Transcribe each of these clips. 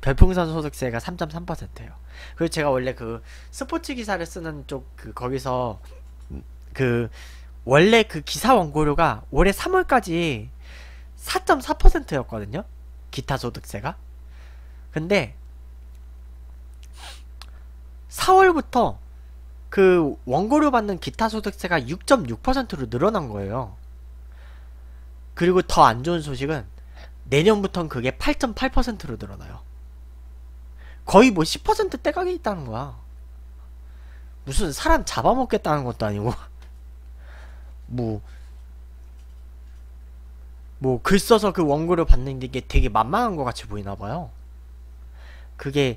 별풍선 소득세가 3.3%예요. 그리고 제가 원래 그 스포츠 기사를 쓰는 쪽 그 거기서 그 원래 그 기사 원고료가 올해 3월까지 4.4%였거든요. 기타 소득세가. 근데 4월부터 그 원고료 받는 기타 소득세가 6.6%로 늘어난 거예요. 그리고 더 안 좋은 소식은 내년부터는 그게 8.8%로 늘어나요. 거의 뭐 10% 떼각이 있다는 거야. 무슨 사람 잡아먹겠다는 것도 아니고 뭐 글 써서 그 원고료 받는 게 되게 만만한 것 같이 보이나 봐요. 그게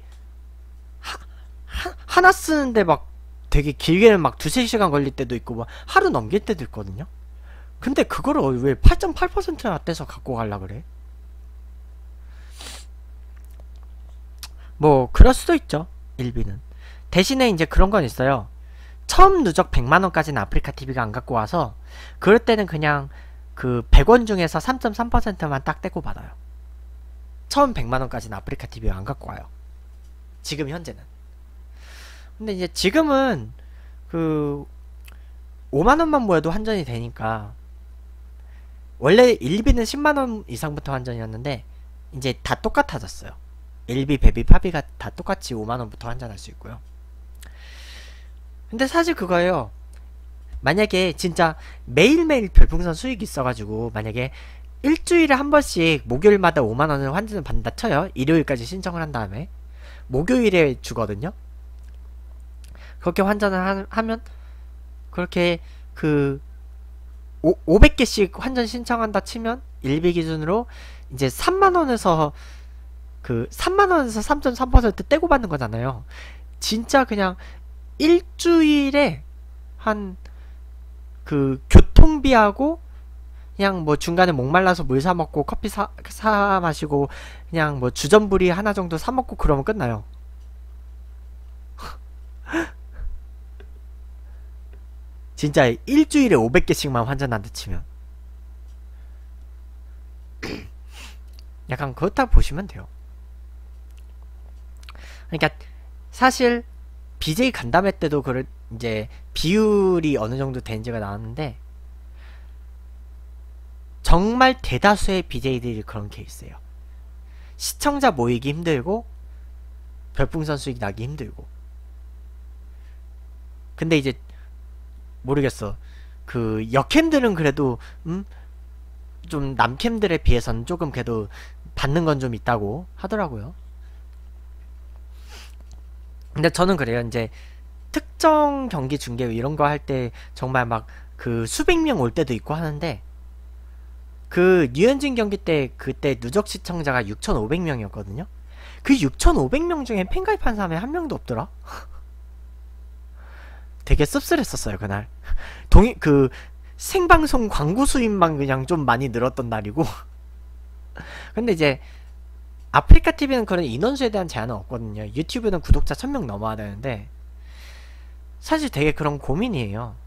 하나 쓰는데 막 되게 길게는 막 두세 시간 걸릴 때도 있고 막 하루 넘길 때도 있거든요. 근데 그거를 왜 8.8%나 떼서 갖고 갈라 그래? 뭐 그럴 수도 있죠. 일비는. 대신에 이제 그런 건 있어요. 처음 누적 100만원까지는 아프리카TV가 안 갖고 와서 그럴 때는 그냥 그 100원 중에서 3.3%만 딱 떼고 받아요. 처음 100만원까지는 아프리카TV가 안 갖고 와요. 지금 현재는. 근데 이제 지금은 그 5만원만 모여도 환전이 되니까 원래 일비는 10만원 이상부터 환전이었는데 이제 다 똑같아졌어요. 일비, 베비, 파비가 다 똑같이 5만원부터 환전할 수 있고요. 근데 사실 그거예요. 만약에 진짜 매일매일 별풍선 수익이 있어가지고 만약에 일주일에 한 번씩 목요일마다 5만원을 환전을 받는다 쳐요. 일요일까지 신청을 한 다음에 목요일에 주거든요. 그렇게 환전을 하면 그렇게 그 500개씩 환전 신청한다 치면 일비 기준으로 이제 3만원에서 그 3만원에서 3.3% 떼고 받는 거잖아요. 진짜 그냥 일주일에 한 그 교통비하고 그냥 뭐 중간에 목말라서 물 사 먹고 커피 사 마시고 그냥 뭐 주전부리 하나 정도 사 먹고 그러면 끝나요. 진짜 일주일에 500개씩만 환전한다 치면 약간 그렇다 보시면 돼요. 그러니까 사실 BJ 간담회 때도 이제 비율이 어느 정도 되는지가 나왔는데 정말 대다수의 BJ들이 그런 케이스예요. 시청자 모이기 힘들고 별풍선 수익 나기 힘들고. 근데 이제 모르겠어. 그 여캠들은 그래도 좀 남캠들에 비해서는 조금 그래도 받는 건 좀 있다고 하더라고요. 근데 저는 그래요. 이제 특정 경기 중계 이런 거 할 때 정말 막 그 수백 명 올 때도 있고 하는데 그 류현진 경기 때 그때 누적 시청자가 6,500명이었거든요. 그 6,500명 중에 팬가입한 사람이 한 명도 없더라. 되게 씁쓸했었어요 그날. 그 생방송 광고 수입만 그냥 좀 많이 늘었던 날이고. 근데 이제 아프리카TV는 그런 인원수에 대한 제한은 없거든요. 유튜브는 구독자 1000명 넘어야 되는데 사실 되게 그런 고민이에요.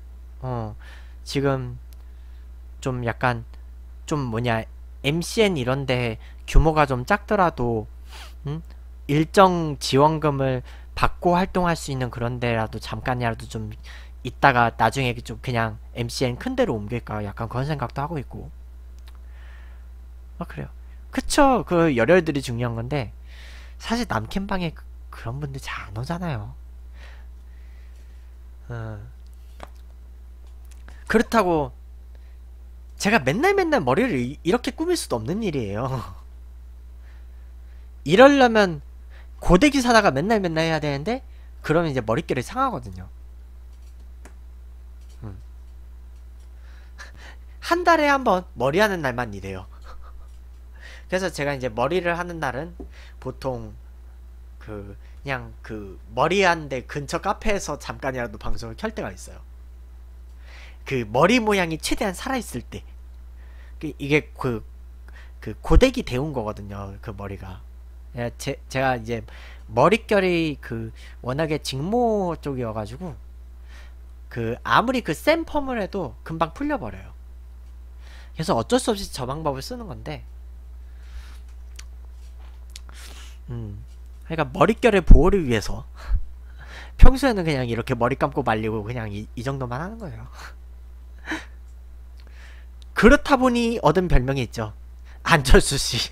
지금 좀 약간 좀 뭐냐 MCN 이런데 규모가 좀 작더라도 일정 지원금을 받고 활동할 수 있는 그런 데라도 잠깐이라도 좀 있다가 나중에 좀 그냥 MCN 큰 데로 옮길까 약간 그런 생각도 하고 있고. 그래요. 그쵸. 그 열혈들이 중요한 건데 사실 남캠방에 그런 분들 잘 안 오잖아요. 그렇다고 제가 맨날 머리를 이렇게 꾸밀 수도 없는 일이에요. 이러려면 고데기 사다가 맨날 해야 되는데 그러면 이제 머릿결이 상하거든요. 한 달에 한 번 머리 하는 날만 이래요. 그래서 제가 이제 머리를 하는 날은 보통 그냥 그 머리 하는데 근처 카페에서 잠깐이라도 방송을 켤 때가 있어요. 그 머리 모양이 최대한 살아있을 때. 이게 그 고데기 데운 거거든요. 그 머리가. 제가 이제 머릿결이 워낙에 직모 쪽이어가지고 아무리 센 펌을 해도 금방 풀려버려요. 그래서 어쩔 수 없이 저 방법을 쓰는 건데 그러니까 머릿결의 보호를 위해서 평소에는 그냥 이렇게 머리 감고 말리고 그냥 이 정도만 하는 거예요. 그렇다 보니 얻은 별명이 있죠. 안철수 씨.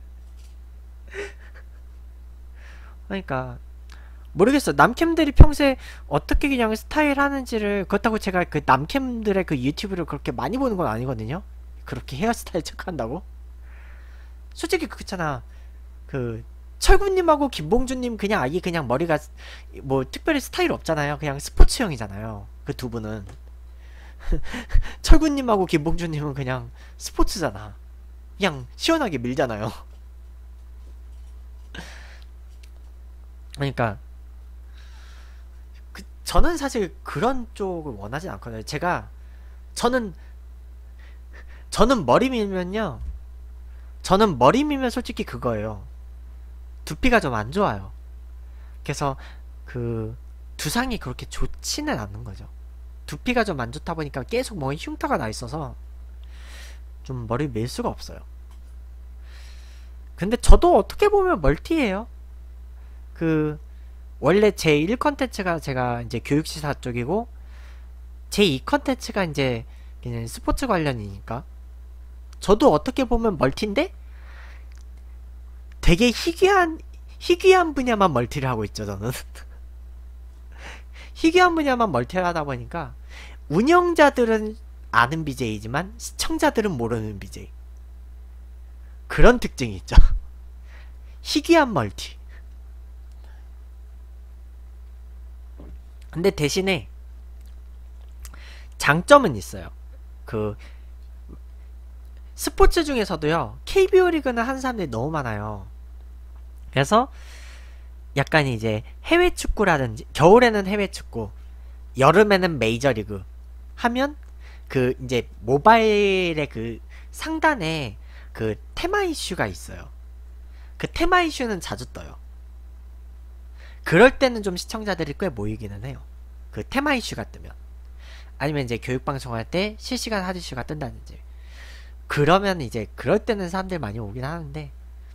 그러니까 모르겠어. 남캠들이 평소에 어떻게 그냥 스타일 하는지를, 그렇다고 제가 그 남캠들의 그 유튜브를 그렇게 많이 보는 건 아니거든요. 그렇게 헤어스타일 체크한다고? 솔직히 그렇잖아. 그 철구님하고 김봉준님 그냥 아예 그냥 머리가 뭐 특별히 스타일 없잖아요. 그냥 스포츠형이잖아요. 그 두 분은. 철구님하고 김봉준님은 그냥 스포츠잖아. 그냥 시원하게 밀잖아요. 그러니까 저는 사실 그런 쪽을 원하진 않거든요. 저는 저는 머리 밀면요. 저는 머리 밀면 솔직히 그거예요. 두피가 좀 안 좋아요. 그래서 그 두상이 그렇게 좋지는 않는 거죠. 두피가 좀 안 좋다 보니까 계속 뭐 흉터가 나 있어서 좀 머리 밀 수가 없어요. 근데 저도 어떻게 보면 멀티예요. 그 원래 제 1 컨텐츠가 제가 이제 교육시사 쪽이고 제 2 컨텐츠가 이제 그냥 스포츠 관련이니까 저도 어떻게 보면 멀티인데 되게 희귀한 분야만 멀티를 하고 있죠, 저는. 희귀한 분야만 멀티를 하다 보니까 운영자들은 아는 BJ이지만 시청자들은 모르는 BJ. 그런 특징이 있죠. 희귀한 멀티. 근데 대신에 장점은 있어요. 그 스포츠 중에서도요, KBO 리그는 하는 사람들이 너무 많아요. 그래서 약간 이제 해외 축구라든지 겨울에는 해외 축구, 여름에는 메이저리그 하면 그 이제 모바일의 그 상단에 그 테마 이슈가 있어요. 그 테마 이슈는 자주 떠요. 그럴 때는 좀 시청자들이 꽤 모이기는 해요. 그 테마 이슈가 뜨면. 아니면 이제 교육방송할 때 실시간 핫 이슈가 뜬다든지. 그러면 이제 그럴 때는 사람들 많이 오긴 하는데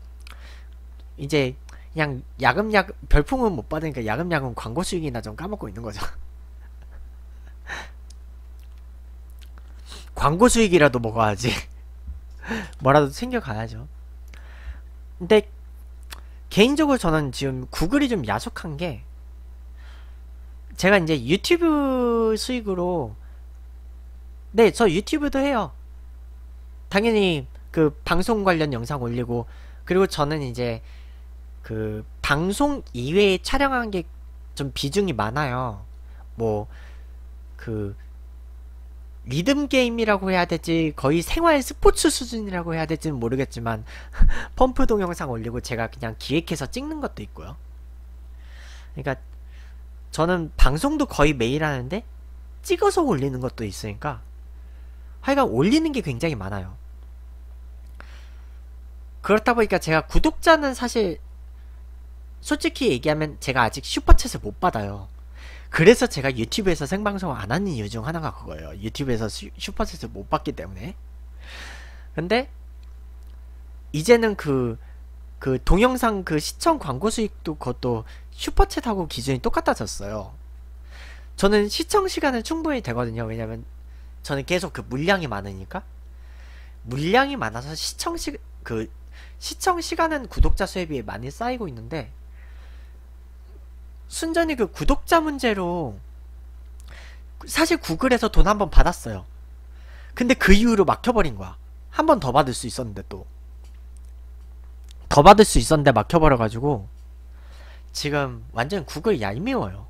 이제 그냥 야금야금 별풍은 못 받으니까 야금야금 광고 수익이나 좀 까먹고 있는 거죠. 광고 수익이라도 먹어야지. 뭐라도 챙겨가야죠. 근데 개인적으로 저는 지금 구글이 좀 야속한 게 제가 이제 유튜브 수익으로 네, 저 유튜브도 해요. 당연히 그 방송 관련 영상 올리고 그리고 저는 이제 그 방송 이외에 촬영한 게 좀 비중이 많아요. 뭐 그 리듬 게임이라고 해야 될지 거의 생활 스포츠 수준이라고 해야 될지는 모르겠지만 펌프 동영상 올리고 제가 그냥 기획해서 찍는 것도 있고요. 그러니까 저는 방송도 거의 매일 하는데 찍어서 올리는 것도 있으니까 하여간 올리는 게 굉장히 많아요. 그렇다 보니까 제가 구독자는 사실 솔직히 얘기하면 제가 아직 슈퍼챗을 못 받아요. 그래서 제가 유튜브에서 생방송을 안 하는 이유 중 하나가 그거예요. 유튜브에서 슈퍼챗을 못 받기 때문에. 근데 이제는 그 동영상 그 시청 광고 수익도 그것도 슈퍼챗하고 기준이 똑같아졌어요. 저는 시청 시간은 충분히 되거든요. 왜냐면 저는 계속 그 물량이 많으니까. 물량이 많아서 시청 시간은 구독자 수에 비해 많이 쌓이고 있는데 순전히 그 구독자 문제로 사실 구글에서 돈 한 번 받았어요. 근데 그 이후로 막혀버린 거야. 한 번 더 받을 수 있었는데 또 더 받을 수 있었는데 막혀버려가지고 지금 완전 구글 얄미워요.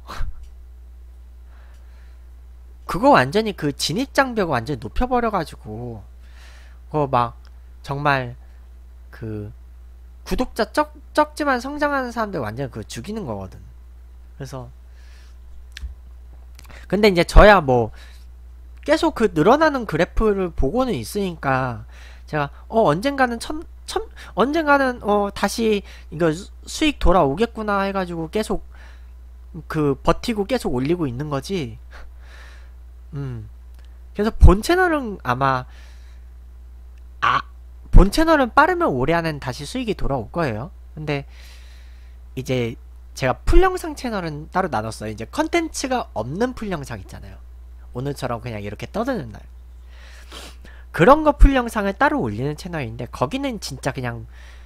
그거 완전히 그 진입장벽을 완전히 높여버려가지고 그거 막 정말 그 구독자 적지만 성장하는 사람들 완전 그 죽이는 거거든. 그래서 근데 이제 저야 뭐 계속 그 늘어나는 그래프를 보고는 있으니까 제가 언젠가는 언젠가는 다시 이거 수익 돌아오겠구나 해가지고 계속 그 버티고 계속 올리고 있는 거지. 그래서 본 채널은 아마 본 채널은 빠르면 올해 안엔 다시 수익이 돌아올 거예요. 근데 이제 제가 풀영상 채널은 따로 나눴어요. 이제 컨텐츠가 없는 풀영상 있잖아요. 오늘처럼 그냥 이렇게 떠드는 날. 그런 거 풀영상을 따로 올리는 채널인데 거기는 진짜 그냥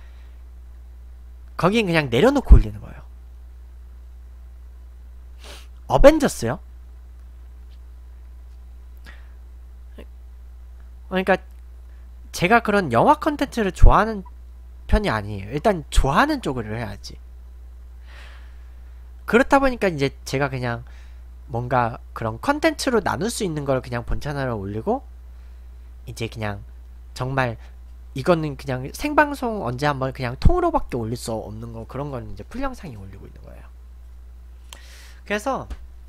거긴 그냥 내려놓고 올리는 거예요. 어벤져스요? 그러니까 제가 그런 영화 컨텐츠를 좋아하는 편이 아니에요. 일단 좋아하는 쪽으로 해야지. 그렇다 보니까 이제 제가 그냥 뭔가 그런 컨텐츠로 나눌 수 있는 걸 그냥 본 채널에 올리고 이제 그냥 정말 이거는 그냥 생방송 언제 한번 그냥 통으로밖에 올릴 수 없는 거 그런 거는 이제 풀영상에 올리고 있는 거예요. 그래서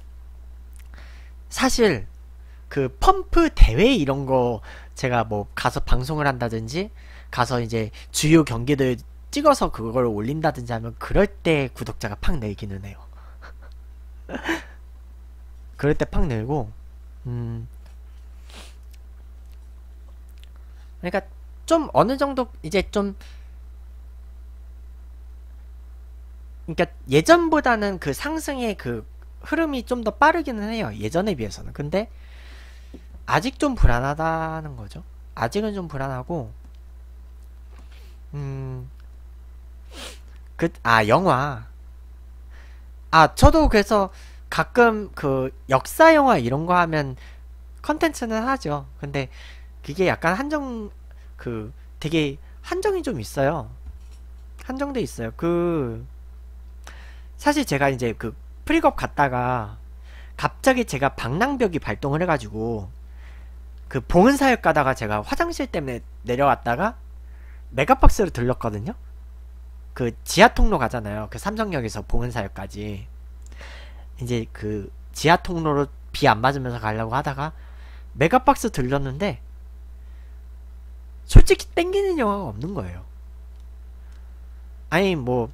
사실 그 펌프 대회 이런 거 제가 뭐 가서 방송을 한다든지 가서 이제 주요 경기들 찍어서 그걸 올린다든지 하면 그럴 때 구독자가 팍 늘기는 해요. 그럴 때 팍 늘고 그러니까 좀 어느 정도 이제 좀 그러니까 예전보다는 그 상승의 그 흐름이 좀 더 빠르기는 해요. 예전에 비해서는. 근데 아직 좀 불안하다는 거죠. 아직은 좀 불안하고 영화. 저도 그래서 가끔 그 역사 영화 이런 거 하면 컨텐츠는 하죠. 근데 그게 약간 되게 한정이 좀 있어요. 한정돼 있어요. 사실 제가 이제 그 프리겁 갔다가 갑자기 제가 방랑벽이 발동을 해가지고 그 봉은사역 가다가 제가 화장실 때문에 내려왔다가 메가박스로 들렀거든요. 그 지하통로 가잖아요. 그 삼성역에서 봉은사역까지 이제 그 지하통로로 비 안 맞으면서 가려고 하다가 메가박스 들렀는데 솔직히 땡기는 영화가 없는 거예요. 아니 뭐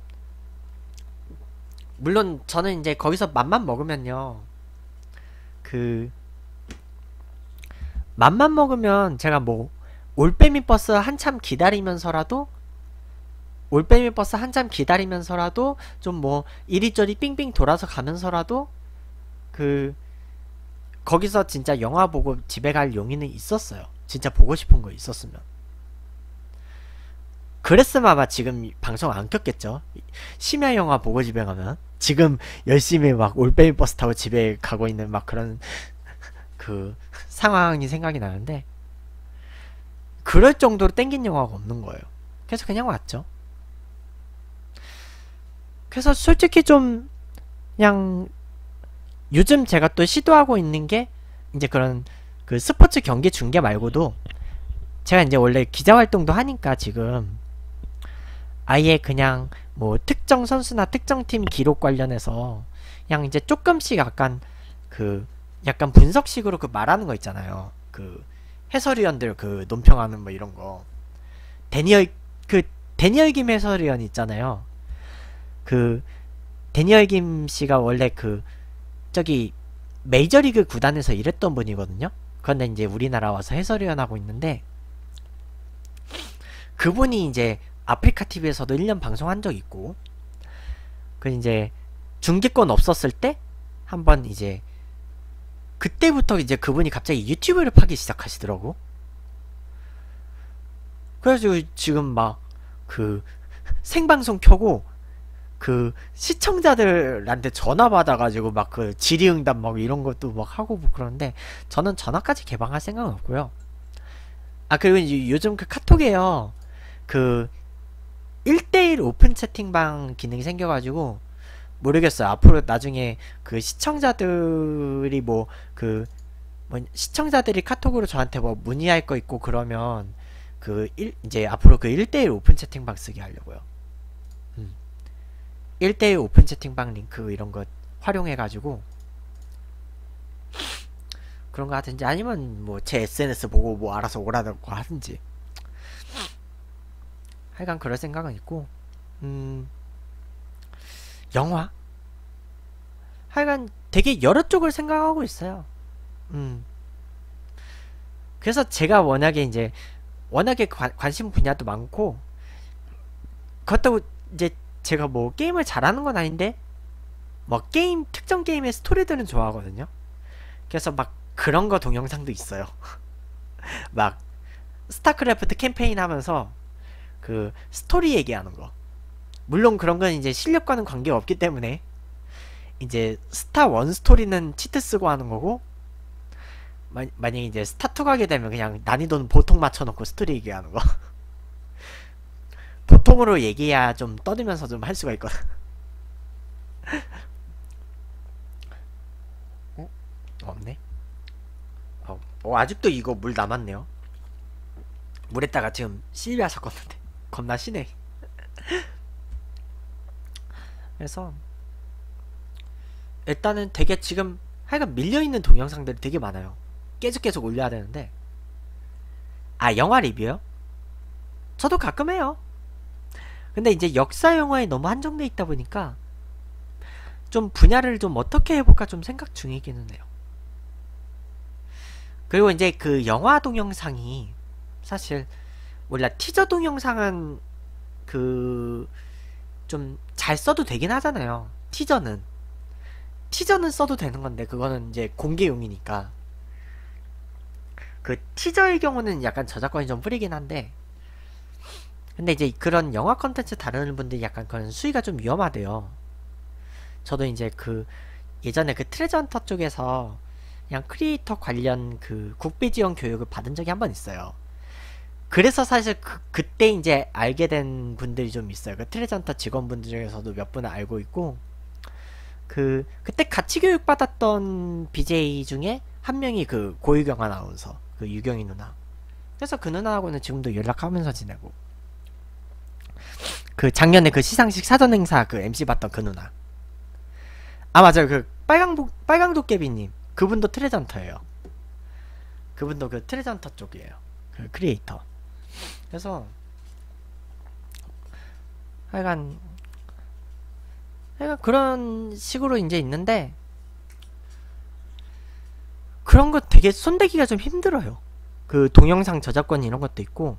물론 저는 이제 거기서 맘만 먹으면요 맘만 먹으면 제가 뭐 올빼미 버스 한참 기다리면서라도 좀 뭐 이리저리 삥삥 돌아서 가면서라도 거기서 진짜 영화 보고 집에 갈 용의는 있었어요. 진짜 보고 싶은 거 있었으면. 그랬으면 아마 지금 방송 안 켰겠죠. 심야 영화 보고 집에 가면 지금 열심히 막 올빼미 버스 타고 집에 가고 있는 막 그런 상황이 생각이 나는데 그럴 정도로 땡긴 영화가 없는 거예요. 그래서 그냥 왔죠. 그래서 솔직히 좀 그냥 요즘 제가 또 시도하고 있는 게 이제 그런 그 스포츠 경기 중계 말고도 제가 이제 원래 기자 활동도 하니까 지금 아예 그냥 뭐 특정 선수나 특정 팀 기록 관련해서 그냥 이제 조금씩 약간 분석식으로 말하는 거 있잖아요. 해설위원들 논평하는 뭐 이런 거. 데니얼 김 해설위원 있잖아요. 데니얼 김 씨가 원래 저기 메이저리그 구단에서 일했던 분이거든요. 그런데 이제 우리나라 와서 해설위원 하고 있는데 그분이 이제 아프리카 TV에서도 1년 방송한 적 있고 이제 중계권 없었을 때 한번 이제 그때부터 이제 그분이 갑자기 유튜브를 파기 시작하시더라고. 그래가지고 지금 막 생방송 켜고 시청자들한테 전화 받아가지고 막 질의응답 막 이런 것도 막 하고 뭐 그러는데 저는 전화까지 개방할 생각은 없고요. 그리고 요즘 카톡에요 1대1 오픈 채팅방 기능이 생겨가지고 모르겠어요. 앞으로 나중에 시청자들이 시청자들이 카톡으로 저한테 뭐 문의할 거 있고 그러면 이제 앞으로 1대1 오픈 채팅방 쓰게 하려고요. 1대1 오픈 채팅방 링크 이런 거 활용해가지고 그런 거 하든지 아니면 뭐 제 SNS 보고 뭐 알아서 오라고 하든지 하여간 그럴 생각은 있고 영화? 하여간 되게 여러 쪽을 생각하고 있어요. 그래서 제가 워낙에 관심 분야도 많고 그렇다고 이제 제가 뭐 게임을 잘하는 건 아닌데 뭐 게임 특정 게임의 스토리들은 좋아하거든요. 그래서 막 그런 거 동영상도 있어요. 막 스타크래프트 캠페인 하면서 그 스토리 얘기하는 거. 물론 그런 건 이제 실력과는 관계가 없기 때문에 이제 스타 1 스토리는 치트 쓰고 하는 거고, 만약에 이제 스타 2 가게 되면 그냥 난이도는 보통 맞춰놓고 스토리 얘기하는 거. 보통으로 얘기해야 좀 떠들면서 좀 할 수가 있거든. 어? 없네? 아직도 이거 물 남았네요. 물에다가 지금 실비아 섞었는데 겁나 시네. 그래서 일단은 되게 지금 하여간 밀려있는 동영상들이 되게 많아요. 계속 올려야 되는데. 영화 리뷰요? 저도 가끔 해요. 근데 이제 역사 영화에 너무 한정돼 있다 보니까 좀 분야를 좀 어떻게 해볼까 좀 생각 중이기는 해요. 그리고 이제 그 영화 동영상이 사실 몰라, 티저 동영상은 그 좀 잘 써도 되긴 하잖아요. 티저는 써도 되는 건데 그거는 이제 공개용이니까. 그 티저의 경우는 약간 저작권이 좀 뿌리긴 한데, 근데 이제 그런 영화 컨텐츠 다루는 분들이 약간 그런 수위가 좀 위험하대요. 저도 이제 그 예전에 그 트레저 헌터 쪽에서 그냥 크리에이터 관련 그 국비 지원 교육을 받은 적이 한 번 있어요. 그래서 사실 그때 이제 알게 된 분들이 좀 있어요. 그 트레저 헌터 직원분들 중에서도 몇 분을 알고 있고, 그때 같이 교육받았던 BJ 중에 한 명이 그 고유경 아나운서, 그 유경이 누나. 그래서 그 누나하고는 지금도 연락하면서 지내고, 그 작년에 그 시상식 사전 행사 그 MC 봤던 그 누나. 맞아요. 그 빨강도깨비님, 그분도 트레저 헌터예요. 그분도 그 트레저 헌터 쪽이에요. 그 크리에이터. 그래서 하여간 그런 식으로 이제 있는데, 그런 거 되게 손대기가 좀 힘들어요. 그 동영상 저작권 이런 것도 있고,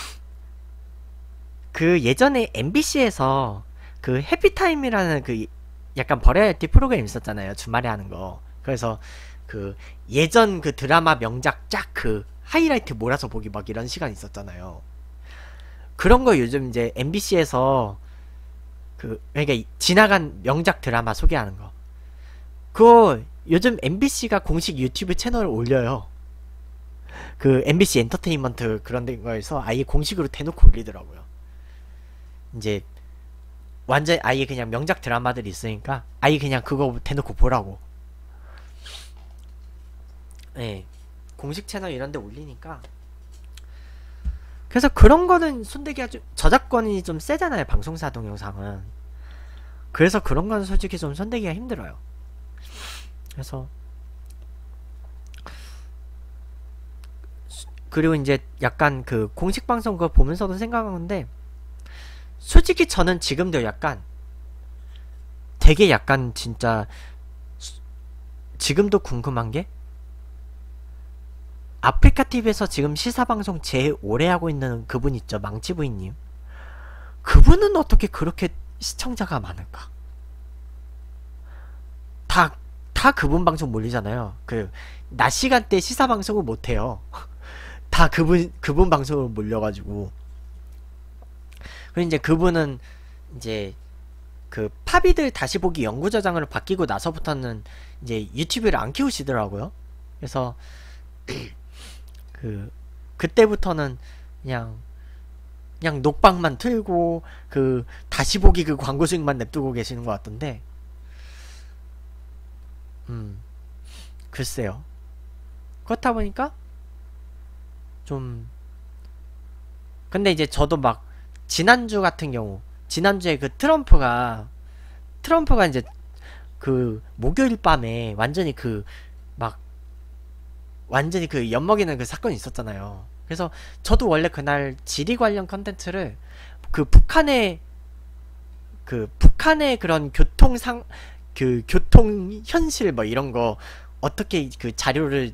그 예전에 MBC에서 그 해피타임이라는 그 약간 버라이어티 프로그램 있었잖아요. 주말에 하는 거. 그래서 그 예전 그 드라마 명작 쫙 그 하이라이트 몰아서 보기 막 이런 시간 있었잖아요. 그런 거 요즘 이제 MBC에서 그러니까 지나간 명작 드라마 소개하는 거, 그거 요즘 MBC가 공식 유튜브 채널을 올려요. 그 MBC 엔터테인먼트 그런 거에서 아예 공식으로 대놓고 올리더라고요. 이제 완전 아예 그냥 명작 드라마들이 있으니까 아예 그냥 그거 대놓고 보라고. 네, 공식 채널 이런 데 올리니까. 그래서 그런 거는 손대기가 좀 저작권이 좀 세잖아요, 방송사 동영상은. 그래서 그런 건 솔직히 좀 손대기가 힘들어요. 그래서 그리고 이제 약간 그 공식 방송 그거 보면서도 생각하는데, 솔직히 저는 지금도 약간 되게 약간 진짜 지금도 궁금한 게, 아프리카TV에서 지금 시사방송 제일 오래 하고 있는 그분 있죠, 망치부인님. 그분은 어떻게 그렇게 시청자가 많을까? 다 그분 방송 몰리잖아요. 그 낮 시간대 시사방송을 못해요. 다 그분 방송으로 몰려가지고. 그리고 이제 그분은 이제 그 파비들 다시 보기 연구저장으로 바뀌고 나서부터는 이제 유튜브를 안 키우시더라고요. 그래서 그때부터는 그냥 녹방만 틀고 그 다시 보기 그 광고 수익만 냅두고 계시는 것 같던데, 글쎄요. 그렇다 보니까 좀, 근데 이제 저도 막 지난주 같은 경우, 지난주에 그 트럼프가 이제 그 목요일 밤에 완전히 완전히 그 엿먹이는 그 사건이 있었잖아요. 그래서 저도 원래 그날 지리 관련 컨텐츠를 북한의 그런 교통 현실 뭐 이런 거 어떻게 그 자료를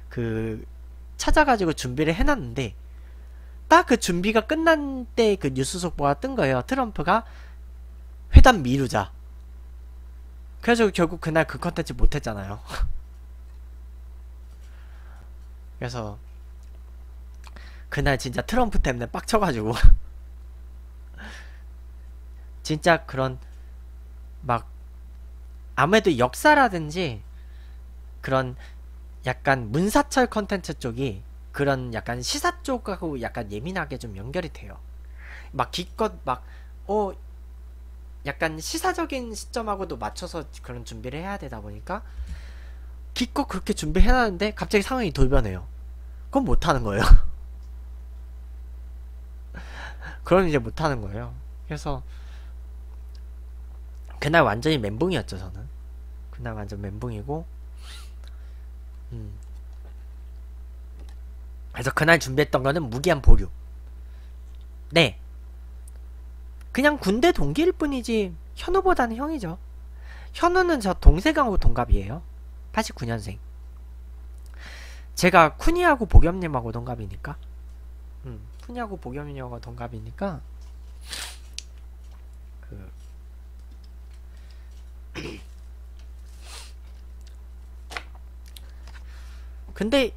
찾아가지고 준비를 해놨는데, 딱 그 준비가 끝난 때 그 뉴스 속보가 뜬 거예요. 트럼프가 회담 미루자. 그래서 결국 그날 그 컨텐츠 못했잖아요. 그래서 그날 진짜 트럼프 때문에 빡쳐가지고 진짜 그런 막 아무래도 역사라든지 그런 약간 문사철 컨텐츠 쪽이 그런 약간 시사 쪽하고 약간 예민하게 좀 연결이 돼요. 막 기껏 막 약간 시사적인 시점하고도 맞춰서 그런 준비를 해야 되다 보니까 기껏 그렇게 준비해놨는데 갑자기 상황이 돌변해요. 그건 못하는 거예요. 그럼 이제 못하는 거예요. 그래서 그날 완전히 멘붕이었죠. 저는 그날 완전 멘붕이고 그래서 그날 준비했던 거는 무기한 보류. 네, 그냥 군대 동기일 뿐이지 현우보다는 형이죠. 현우는 저 동생하고 동갑이에요. 89년생. 제가 쿠니하고 보겸님하고 동갑이니까. 쿠니하고 보겸님하고 동갑이니까. 근데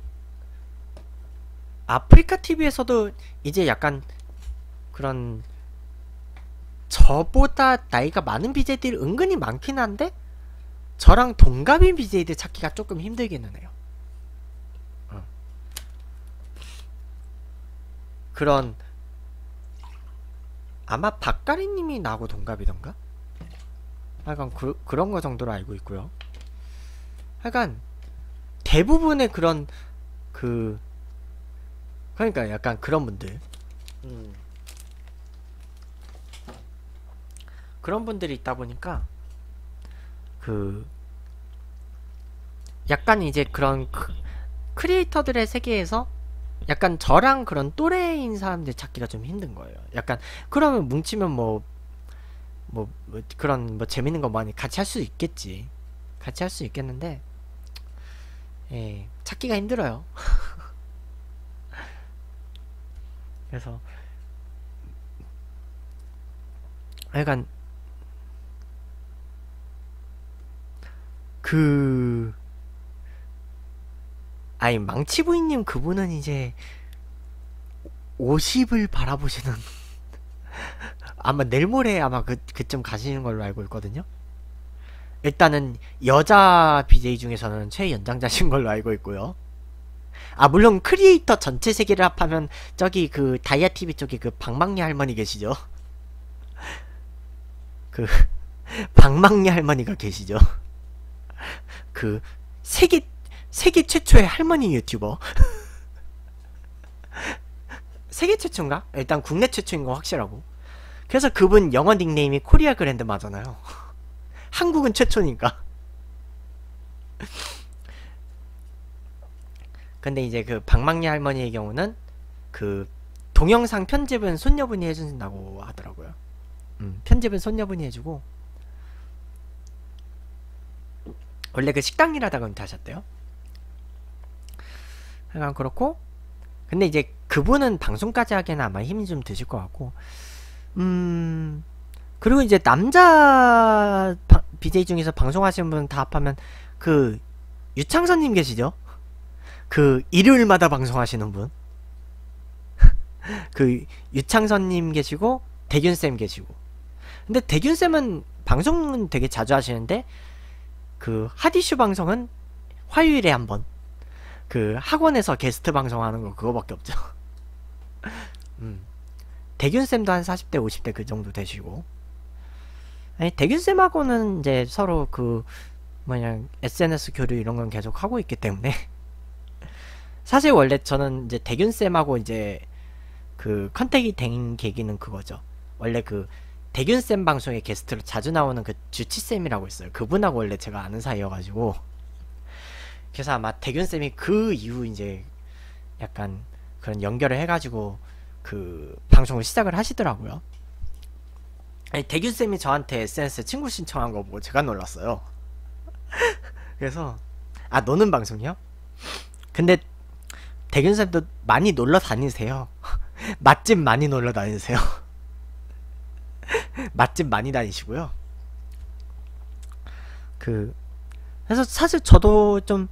아프리카 TV에서도 이제 약간 그런 저보다 나이가 많은 BJ들이 은근히 많긴 한데 저랑 동갑인 BJ들 찾기가 조금 힘들기는 해요. 그런 아마 박가리님이 나하고 동갑이던가? 하여간 그런 거 정도로 알고 있고요. 하여간 대부분의 그런 그러니까 약간 그런 분들 그런 분들이 있다 보니까 약간 이제 그런 크리에이터들의 세계에서 약간 저랑 그런 또래인 사람들 찾기가 좀 힘든 거예요. 약간 그러면 뭉치면 그런 재밌는 거 많이 같이 할 수 있겠지. 같이 할 수 있겠는데 찾기가 힘들어요. 그래서 약간 아니 망치부인님 그분은 이제 50을 바라보시는 아마 내일 모레 아마 그쯤 가시는 걸로 알고 있거든요. 일단은 여자 BJ 중에서는 최연장자신 걸로 알고 있고요. 아 물론 크리에이터 전체 세계를 합하면 저기 다이아TV 쪽에 방망리 할머니 계시죠. 방망리 할머니가 계시죠. 세계 최초의 할머니 유튜버. 세계 최초인가? 일단 국내 최초인 거 확실하고. 그래서 그분 영어 닉네임이 코리아 그랜드 맞잖아요. 한국은 최초니까. 근데 이제 방망리 할머니의 경우는 동영상 편집은 손녀분이 해준다고 하더라고요. 편집은 손녀분이 해주고 원래 식당 일하다가 은퇴하셨대요. 약간 그렇고 근데 이제 그분은 방송까지 하기에는 아마 힘이 좀 드실 것 같고 그리고 이제 남자 BJ 중에서 방송하시는 분 다 합하면 유창선님 계시죠? 일요일마다 방송하시는 분. 유창선님 계시고 대균쌤 계시고. 근데 대균쌤은 방송은 되게 자주 하시는데 핫이슈 방송은 화요일에 한번 학원에서 게스트 방송하는 거 그거밖에 없죠. 대균쌤도 한 40대 50대 그 정도 되시고 아니 대균쌤하고는 이제 서로 SNS 교류 이런 건 계속 하고 있기 때문에 사실 원래 저는 이제 대균쌤하고 이제 컨택이 된 계기는 그거죠. 원래 대균쌤 방송에 게스트로 자주 나오는 주치쌤이라고 있어요. 그분하고 원래 제가 아는 사이여가지고 그래서 아마 대균쌤이 이후 이제 약간 그런 연결을 해가지고 방송을 시작을 하시더라고요. 아니 대균쌤이 저한테 SNS 친구 신청한 거 보고 제가 놀랐어요. 그래서 노는 방송이요? 근데 대균쌤도 많이 놀러 다니세요. 맛집 많이 놀러 다니세요. 맛집 많이 다니시고요. 그래서 사실 저도 좀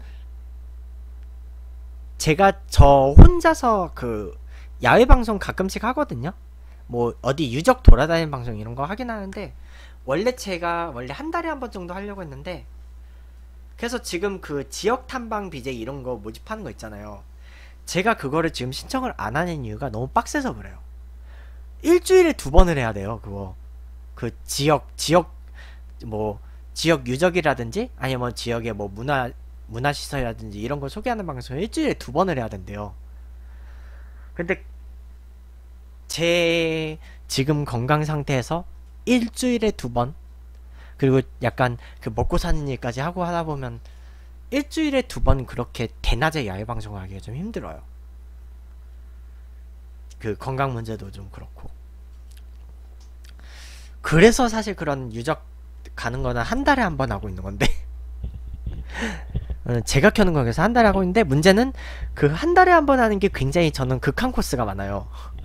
제가 저 혼자서 야외 방송 가끔씩 하거든요. 뭐 어디 유적 돌아다니는 방송 이런 거 하긴 하는데, 제가 원래 한 달에 한 번 정도 하려고 했는데, 그래서 지금 지역 탐방 BJ 이런 거 모집하는 거 있잖아요. 제가 그거를 지금 신청을 안 하는 이유가 너무 빡세서 그래요. 일주일에 2번을 해야 돼요. 그거 지역 유적이라든지 아니면 지역의 뭐 문화시설이라든지 이런 걸 소개하는 방송을 일주일에 2번을 해야 된대요. 근데 제 지금 건강 상태에서 일주일에 2번, 그리고 약간 먹고 사는 일까지 하고 하다 보면 일주일에 2번 그렇게 대낮에 야외 방송을 하기가 좀 힘들어요. 건강 문제도 좀 그렇고. 그래서 사실 그런 유적 가는 거는 한 달에 한 번 하고 있는 건데 제가 켜는 거 그래서 한 달에 하고 있는데, 문제는 한 달에 한 번 하는 게 굉장히 저는 극한 코스가 많아요.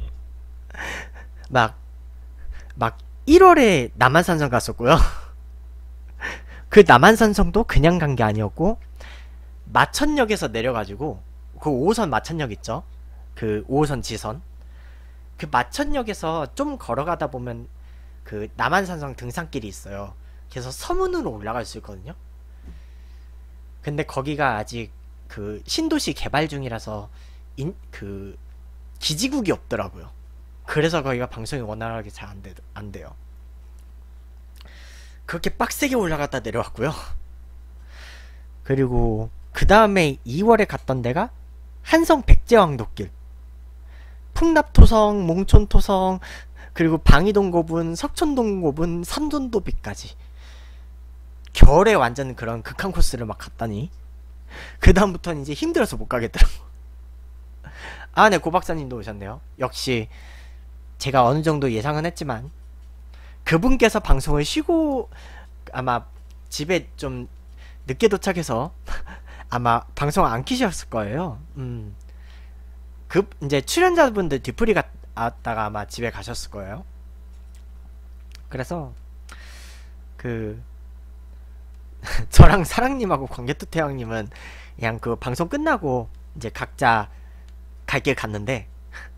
막 1월에 남한산성 갔었고요. 남한산성도 그냥 간 게 아니었고, 마천역에서 내려가지고 5호선 마천역 있죠? 5호선 지선, 마천역에서 좀 걸어가다 보면 남한산성 등산길이 있어요. 그래서 서문으로 올라갈 수 있거든요. 근데 거기가 아직 신도시 개발 중이라서 기지국이 없더라고요. 그래서 거기가 방송이 원활하게 잘 안 돼요. 그렇게 빡세게 올라갔다 내려왔고요. 그리고 그 다음에 2월에 갔던 데가 한성 백제왕도길, 풍납토성, 몽촌토성, 그리고 방이동 고분, 석촌동 고분, 삼돈도비까지 겨울에 완전 그런 극한 코스를 막 갔다니, 그 다음부터는 이제 힘들어서 못 가겠더라고. 아, 네, 고박사님도 오셨네요. 역시 제가 어느 정도 예상은 했지만 그분께서 방송을 쉬고 아마 집에 좀 늦게 도착해서 아마 방송 안 키셨을 거예요. 이제 출연자분들 뒤풀이 갔다가 아마 집에 가셨을 거예요. 그래서 저랑 사랑님하고 광개토태왕님은 그냥 방송 끝나고 이제 각자 갈 길 갔는데,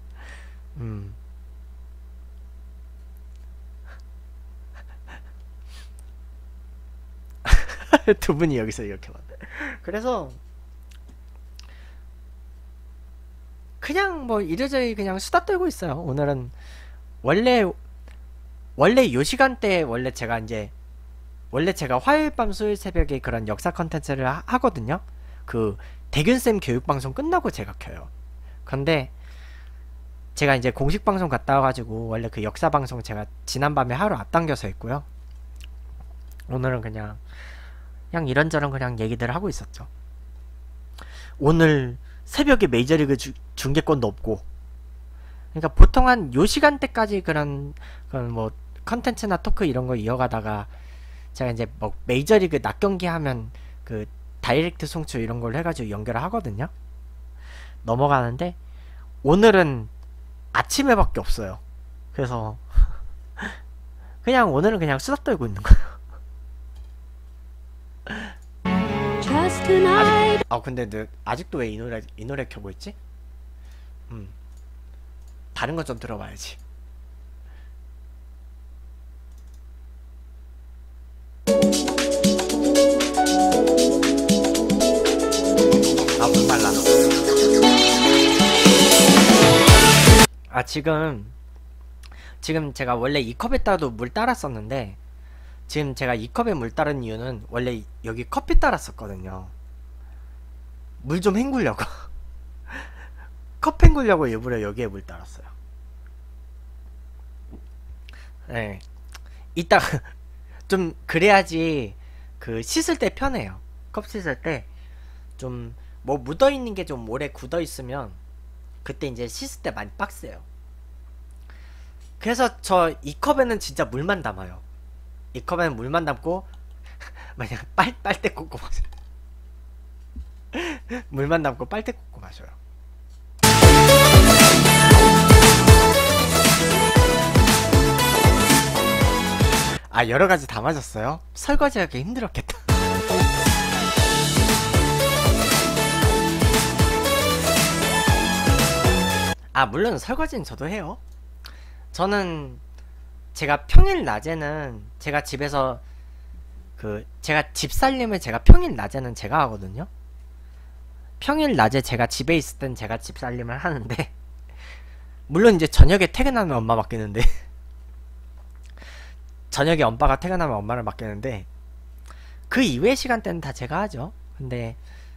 두 분이 여기서 이렇게 만나. 그래서 그냥 뭐 이래저래 그냥 수다 떨고 있어요. 오늘은 원래 요 시간대 원래 제가 화요일 밤 수요일 새벽에 그런 역사 컨텐츠를 하거든요. 대균쌤 교육방송 끝나고 제가 켜요. 근데 제가 이제 공식 방송 갔다 와가지고 원래 역사 방송 제가 지난밤에 하루 앞당겨서 했고요. 오늘은 그냥 이런저런 그냥 얘기들 하고 있었죠. 오늘 새벽에 메이저리그 중계권도 없고, 그러니까 보통 한 요 시간대까지 그런 뭐 컨텐츠나 토크 이런 거 이어가다가 제가 이제 뭐 메이저리그 낮 경기 하면 다이렉트 송출 이런 걸 해가지고 연결을 하거든요. 넘어가는데 오늘은 아침에밖에 없어요. 그래서 그냥 오늘은 그냥 수다 떨고 있는 거예요. 근데 아직도 왜 이 노래 켜고 있지? 다른 거 좀 들어봐야지. 목말라. 지금 제가 원래 이 컵에다도 물 따랐었는데, 지금 제가 이 컵에 물 따른 이유는 원래 여기 커피 따랐었거든요. 물 좀 헹구려고. 컵 헹구려고 일부러 여기에 물 따랐어요. 네, 이따 좀 그래야지 씻을 때 편해요. 컵 씻을 때 좀 뭐 묻어있는 게 좀 오래 굳어있으면 그때 이제 씻을 때 많이 빡세요. 그래서 저 이 컵에는 진짜 물만 담아요. 이 컵에는 물만 담고 만약 빨대 꽂고 마셔요. 물만 담고 빨대 꽂고 마셔요. 아, 여러 가지 다 맞았어요? 설거지하기 힘들었겠다. 아, 물론 설거지는 저도 해요. 저는 제가 평일 낮에는 제가 집에서 제가 집살림을 제가 평일 낮에는 제가 하거든요. 평일 낮에 제가 집에 있을 땐 제가 집살림을 하는데 물론 이제 저녁에 퇴근하면 엄마 맡기는데 저녁에 엄마가 퇴근하면 엄마를 맡기는데 그 이외의 시간대는 다 제가 하죠. 근데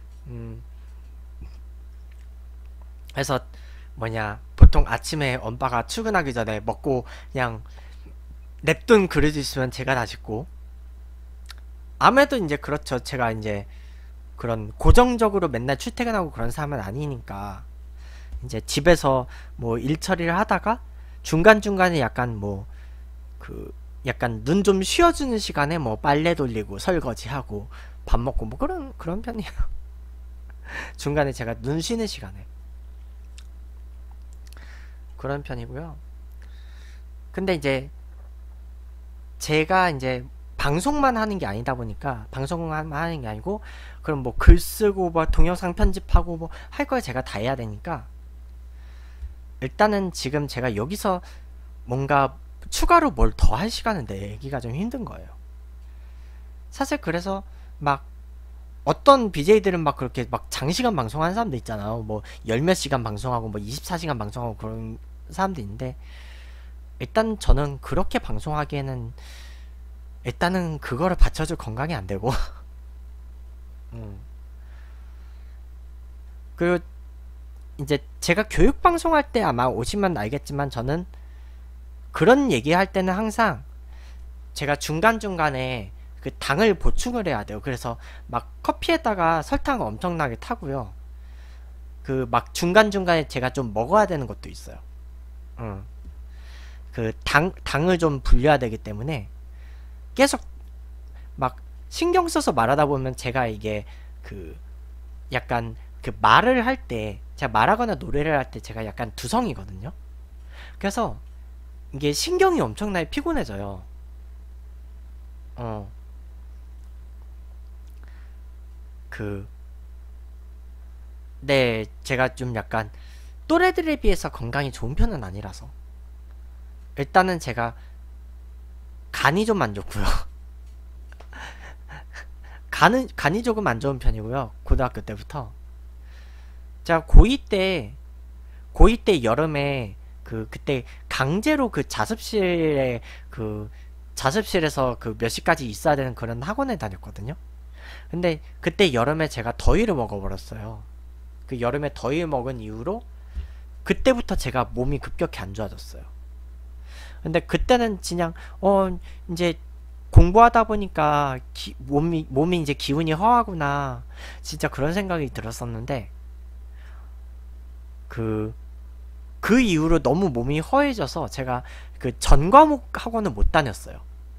그래서 보통 아침에 엄마가 출근하기 전에 먹고 그냥 냅둔 그릇 있으면 제가 다 씻고, 아무래도 이제 그렇죠. 제가 이제 그런 고정적으로 맨날 출퇴근하고 그런 사람은 아니니까 이제 집에서 뭐 일 처리를 하다가 중간중간에 약간 약간 눈 좀 쉬어주는 시간에 뭐 빨래 돌리고 설거지하고 밥 먹고 뭐 그런 편이에요. 중간에 제가 눈 쉬는 시간에 그런 편이고요. 근데 이제 제가 이제 방송만 하는 게 아니다 보니까, 방송만 하는 게 아니고 그럼 뭐 글 쓰고 뭐 동영상 편집하고 뭐 할 걸 제가 다 해야 되니까 일단은 지금 제가 여기서 뭔가 추가로 뭘 더 할 시간을 내기가 좀 힘든 거예요. 사실 그래서 막 어떤 BJ들은 막 그렇게 막 장시간 방송하는 사람도 있잖아요. 뭐 열 몇 시간 방송하고 뭐 24시간 방송하고 그런 사람도 있는데, 일단 저는 그렇게 방송하기에는 일단은 그거를 받쳐줄 건강이 안 되고 그리고 이제 제가 교육 방송할 때 아마 오시면 알겠지만 저는 그런 얘기할 때는 항상 제가 중간중간에 그 당을 보충을 해야 돼요. 그래서 막 커피에다가 설탕을 엄청나게 타고요. 그 막 중간중간에 제가 좀 먹어야 되는 것도 있어요. 그 당을 좀 불려야 되기 때문에 계속 막 신경 써서 말하다 보면 제가 이게 그 약간 그 말을 할 때, 제가 말하거나 노래를 할 때 제가 약간 두성이거든요. 그래서 이게 신경이 엄청나게 피곤해져요. 그, 네, 제가 좀 약간 또래들에 비해서 건강이 좋은 편은 아니라서 일단은 제가 간이 좀 안 좋고요. 간이 조금 안 좋은 편이고요. 고등학교 때부터. 제가 고2때 여름에 그때 강제로 자습실에서 그 몇 시까지 있어야 되는 그런 학원에 다녔거든요. 근데 그때 여름에 제가 더위를 먹어버렸어요. 그 여름에 더위를 먹은 이후로 그때부터 제가 몸이 급격히 안 좋아졌어요. 근데 그때는 그냥 이제 공부하다 보니까 몸이 이제 기운이 허하구나, 진짜 그런 생각이 들었었는데 그 이후로 너무 몸이 허해져서 제가 그 전 과목 학원을 못 다녔어요.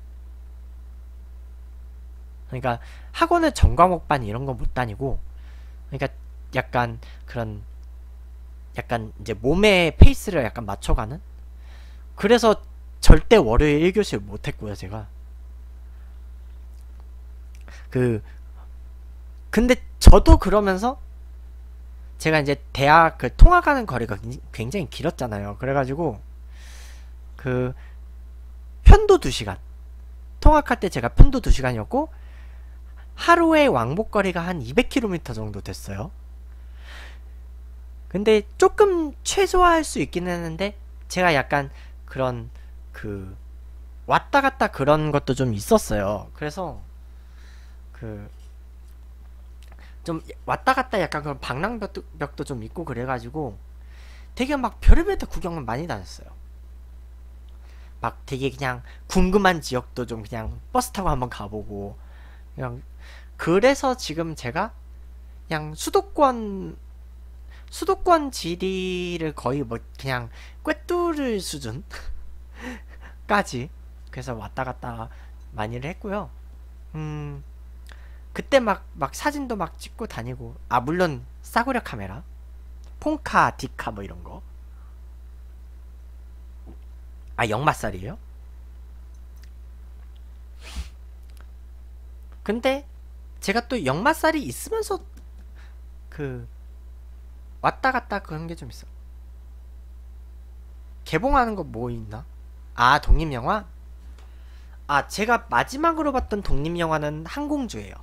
그러니까 학원을 전 과목반 이런 거 못 다니고, 그러니까 약간 그런 약간 이제 몸의 페이스를 약간 맞춰가는, 그래서 절대 월요일 1교시를 못 했고요, 제가. 근데 저도 그러면서 제가 이제 대학 통학하는 거리가 굉장히 길었잖아요. 그래가지고 편도 2시간, 통학할 때 제가 편도 2시간이었고 하루에 왕복거리가 한 200km 정도 됐어요. 근데 조금 최소화할 수 있긴 했는데 제가 약간 그런 왔다 갔다 그런 것도 좀 있었어요. 그래서 좀 왔다 갔다 약간 그런 방랑벽도 좀 있고 그래가지고 되게 막 별의별 데 구경을 많이 다녔어요. 막 되게 그냥 궁금한 지역도 좀 그냥 버스 타고 한번 가보고, 그냥 그래서 지금 제가 그냥 수도권 지리를 거의 뭐 그냥 꿰뚫을 수준까지 그래서 왔다 갔다 많이를 했고요. 그때 막 사진도 막 찍고 다니고, 아 물론 싸구려 카메라, 폰카, 디카 뭐 이런 거. 아, 역마살이에요? 근데 제가 또 역마살이 있으면서 그 왔다 갔다 그런 게 좀 있어. 개봉하는 거 뭐 있나? 아, 독립영화? 아, 제가 마지막으로 봤던 독립영화는 항공주예요.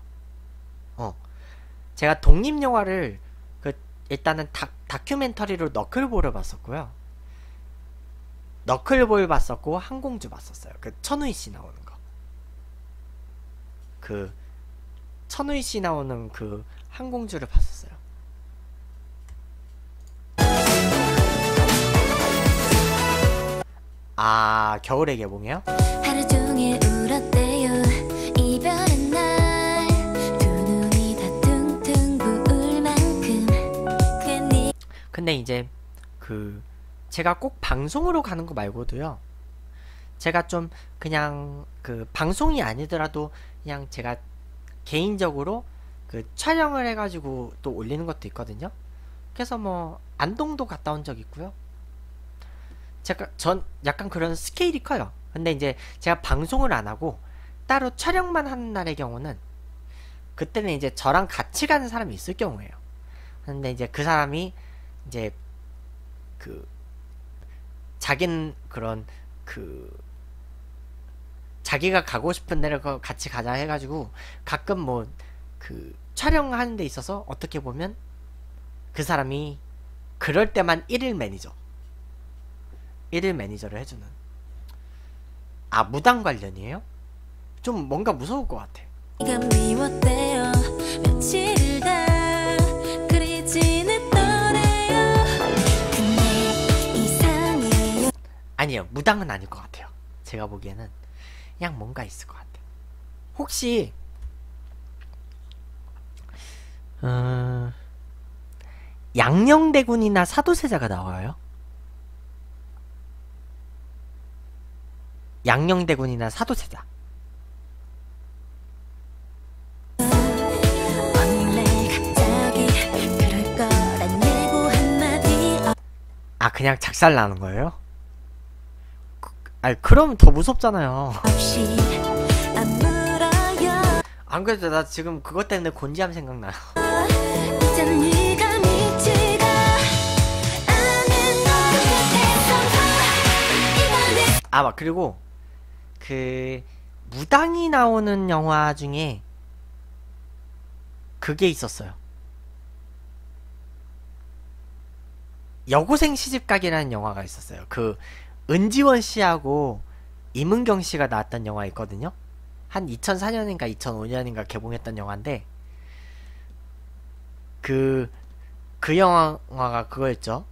제가 독립영화를 일단은 다큐멘터리로 너클볼을 봤었고요. 너클볼 봤었고 항공주 봤었어요. 그 천우희 씨 나오는 거. 그 천우희 씨 나오는 그 항공주를 봤었어요. 아, 겨울에 개봉해요? 하루 종일 울었대요. 이별의 날 두 눈이 다 퉁퉁 부을 만큼 괜히. 근데 이제 제가 꼭 방송으로 가는 거 말고도요, 제가 좀 그냥 방송이 아니더라도 그냥 제가 개인적으로 촬영을 해가지고 또 올리는 것도 있거든요. 그래서 뭐 안동도 갔다 온 적 있고요. 전 약간 그런 스케일이 커요. 근데 이제 제가 방송을 안 하고 따로 촬영만 하는 날의 경우는, 그때는 이제 저랑 같이 가는 사람이 있을 경우에요. 근데 이제 그 사람이 이제 자기는 그런 자기가 가고 싶은 데를 같이 가자 해가지고 가끔 뭐 촬영하는 데 있어서 어떻게 보면 그 사람이 그럴 때만 1일 매니저를 해주는. 아, 무당 관련이에요? 좀 뭔가 무서울 것 같아. 네가 미웠대요. 며칠 다 그리 지냈더래요. 근데 이상해요. 아니요, 무당은 아닐 것 같아요. 제가 보기에는 그냥 뭔가 있을 것 같아. 혹시 양녕대군이나 사도세자가 나와요? 양녕대군이나 사도세자. 아, 그냥 작살 나는 거예요? 그럼 더 무섭잖아요. 안 그래도 나 지금 그것 때문에 곤지암 생각나요. 아, 그리고 무당이 나오는 영화 중에 그게 있었어요. 여고생 시집가기라는 영화가 있었어요. 은지원 씨하고 임은경 씨가 나왔던 영화 있거든요. 한 2004년인가 2005년인가 개봉했던 영화인데, 그 영화가 그거였죠.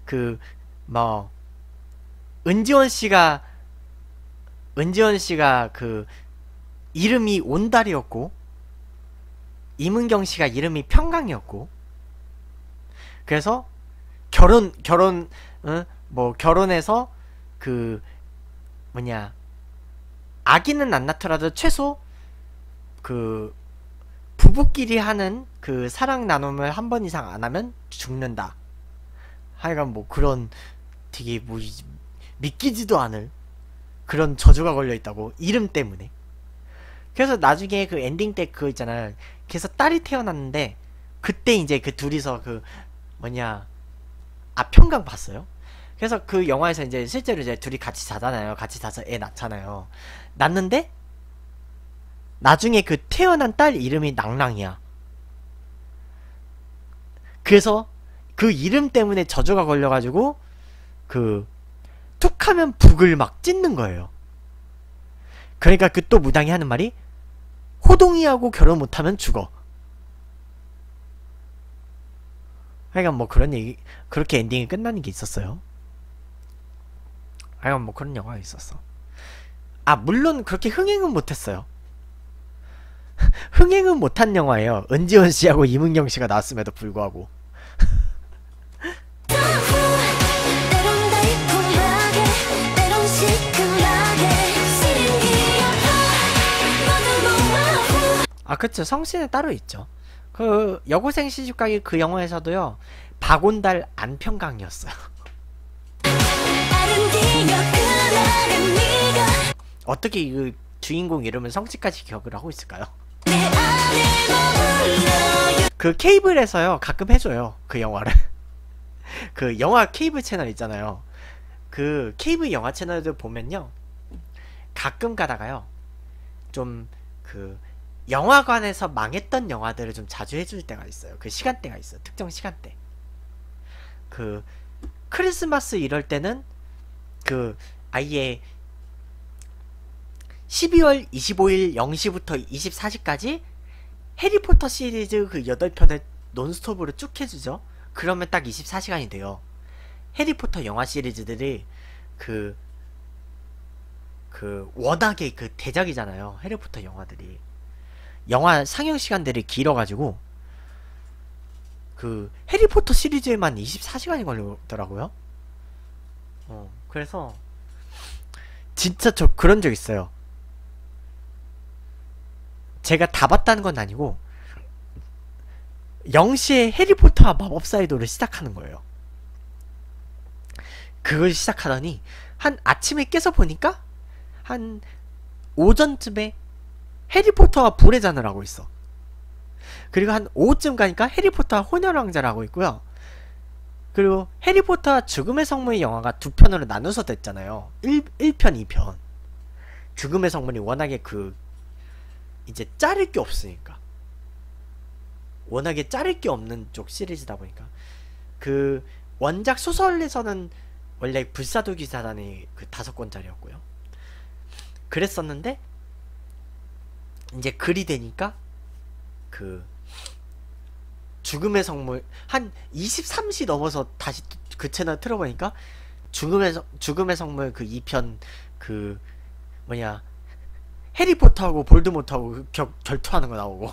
은지원 씨가 이름이 온달이었고, 임은경 씨가 이름이 평강이었고, 그래서 결혼해서 아기는 안 낳더라도 최소 부부끼리 하는 사랑 나눔을 한 번 이상 안 하면 죽는다. 하여간 뭐 그런 되게 믿기지도 않을 그런 저주가 걸려 있다고, 이름 때문에. 그래서 나중에 엔딩 때 그거 있잖아요. 그래서 딸이 태어났는데, 그때 이제 둘이서 평강 봤어요? 그래서 그 영화에서 이제 실제로 이제 둘이 같이 자잖아요. 같이 자서 애 낳잖아요. 낳는데 나중에 태어난 딸 이름이 낭랑이야. 그래서 그 이름 때문에 저주가 걸려가지고 툭하면 북을 막 찢는 거예요. 그러니까 또 무당이 하는 말이, 호동이하고 결혼 못하면 죽어. 하여간 뭐 그렇게 엔딩이 끝나는 게 있었어요. 하여간 뭐 그런 영화가 있었어. 아, 물론 그렇게 흥행은 못했어요. 흥행은 못한 영화예요. 은지원 씨하고 임은경 씨가 나왔음에도 불구하고. 아, 그쵸. 성씨는 따로 있죠. 여고생 시집가기 영화에서도요, 박온달 안평강이었어요. 어떻게 주인공 이름은 성씨까지 기억을 하고 있을까요? 그 케이블에서요 가끔 해줘요 그 영화를. 그 영화 케이블 채널 있잖아요. 그 케이블 영화 채널들 보면요 가끔 가다가요 좀 그 영화관에서 망했던 영화들을 좀 자주 해줄 때가 있어요. 그 시간대가 있어요. 특정 시간대. 그 크리스마스 이럴 때는 그 아예 12월 25일 0시부터 24시까지 해리포터 시리즈 그 8편을 논스톱으로 쭉 해주죠. 그러면 딱 24시간이 돼요. 해리포터 영화 시리즈들이 그 워낙에 그 대작이잖아요. 해리포터 영화들이. 영화 상영 시간들이 길어가지고 그 해리포터 시리즈에만 24시간이 걸리더라고요. 그래서 진짜 저 그런 적 있어요. 제가 다 봤다는 건 아니고 0시에 해리포터와 마법사의 돌을 시작하는 거예요. 그걸 시작하더니 한 아침에 깨서 보니까 한 오전쯤에 해리포터와 불의 잔을 하고 있어. 그리고 한 오후쯤 가니까 해리포터와 혼혈왕자를 하고 있고요. 그리고 해리포터와 죽음의 성물 영화가 두 편으로 나눠서 됐잖아요. 1편, 2편. 죽음의 성물이 워낙에 이제 자를 게 없으니까. 워낙에 자를 게 없는 쪽 시리즈다 보니까. 그 원작 소설에서는 원래 불사도 기사단이 그 5권짜리였고요. 그랬었는데 이제 글이 되니까 그 죽음의 성물 한 23시 넘어서 다시 그 채널 틀어보니까 죽음의 성물 그 2편 그 뭐냐 해리포터하고 볼드모트하고 결투하는 거 나오고.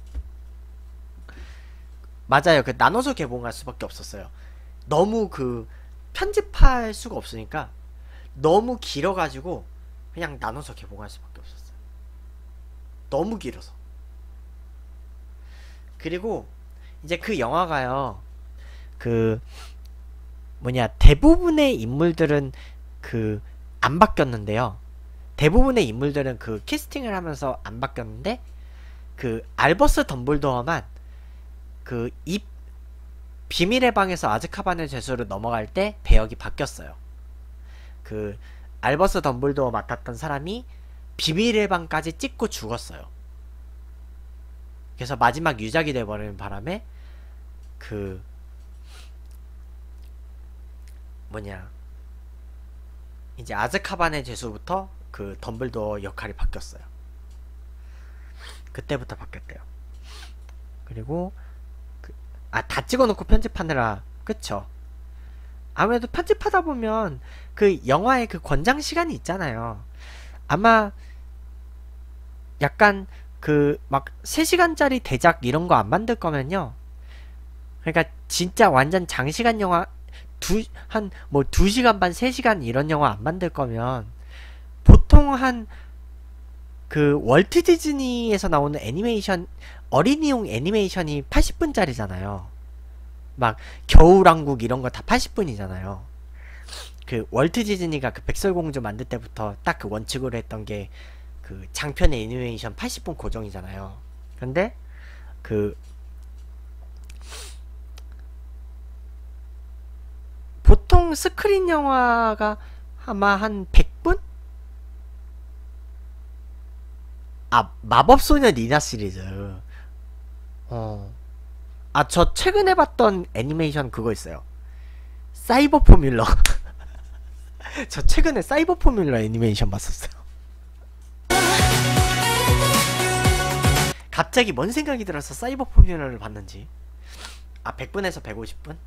맞아요. 그 나눠서 개봉할 수밖에 없었어요. 너무 그 편집할 수가 없으니까 너무 길어가지고 그냥 나눠서 개봉할 수밖에 없었어요. 너무 길어서. 그리고 이제 그 영화가요 그 뭐냐 대부분의 인물들은 그 안 바뀌었는데요. 대부분의 인물들은 그 캐스팅을 하면서 안 바뀌었는데 그 알버스 덤블도어만 그 비밀의 방에서 아즈카반의 죄수로 넘어갈 때 배역이 바뀌었어요. 그 알버스 덤블도어 맡았던 사람이 비밀의 방까지 찍고 죽었어요. 그래서 마지막 유작이 돼버리는 바람에 그 뭐냐 이제 아즈카반의 죄수부터 그 덤블도어 역할이 바뀌었어요. 그때부터 바뀌었대요. 그리고 다 찍어놓고 편집하느라 그쵸. 아무래도 편집하다 보면 그 영화의 그 권장 시간이 있잖아요. 아마 약간 그 막 3시간짜리 대작 이런 거 안 만들 거면요. 그러니까 진짜 완전 장시간 영화 한 뭐 2시간 반 3시간 이런 영화 안 만들 거면 보통 한 그 월트 디즈니에서 나오는 애니메이션 어린이용 애니메이션이 80분짜리잖아요. 막 겨울왕국 이런 거 다 80분이잖아요. 그 월트 디즈니가 그 백설공주 만들 때부터 딱 그 원칙으로 했던 게 그 장편 애니메이션 80분 고정이잖아요. 근데 그 보통 스크린 영화가 아마 한 100분? 마법소녀 니나 시리즈. 저 최근에 봤던 애니메이션 그거 있어요. 사이버 포뮬러. 저 최근에 사이버 포뮬러 애니메이션 봤었어요. 갑자기 뭔 생각이 들어서 사이버 포뮬러를 봤는지. 100분에서 150분?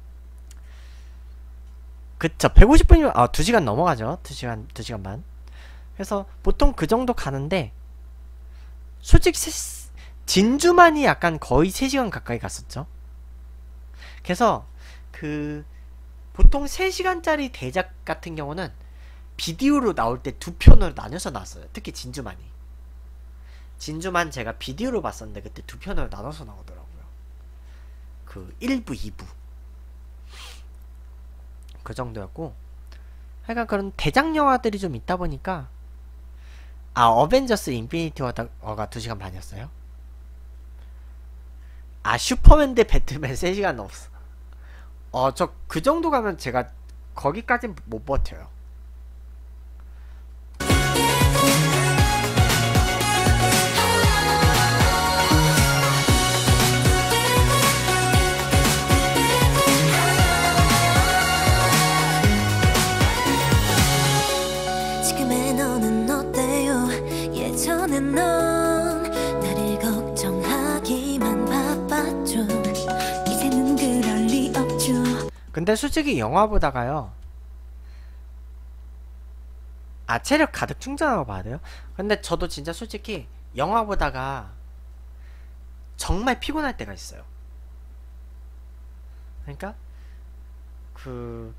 그쵸. 150분이면 2시간 넘어가죠. 2시간 반. 그래서 보통 그 정도 가는데 솔직히 진주만이 약간 거의 3시간 가까이 갔었죠. 그래서 그 보통 3시간짜리 대작 같은 경우는 비디오로 나올 때 2편으로 나눠서 나왔어요. 특히 진주만 제가 비디오로 봤었는데 그때 2편으로 나눠서 나오더라고요. 그 1부 2부 그 정도였고, 하여간 그런 대작 영화들이 좀 있다 보니까 어벤져스 인피니티 워가 2시간 반이었어요. 슈퍼맨 대 배트맨 3시간 넘었어. 저 그 정도 가면 제가 거기까진 못 버텨요. 지금의 너는 어때요? 예전에 넌 나를 걱정하기만 바빴죠. 이제는 그럴 리 없죠. 근데 솔직히 영화 보다가요, 체력 가득 충전하고 봐야 돼요? 근데 저도 진짜 솔직히 영화 보다가 정말 피곤할 때가 있어요. 그러니까 그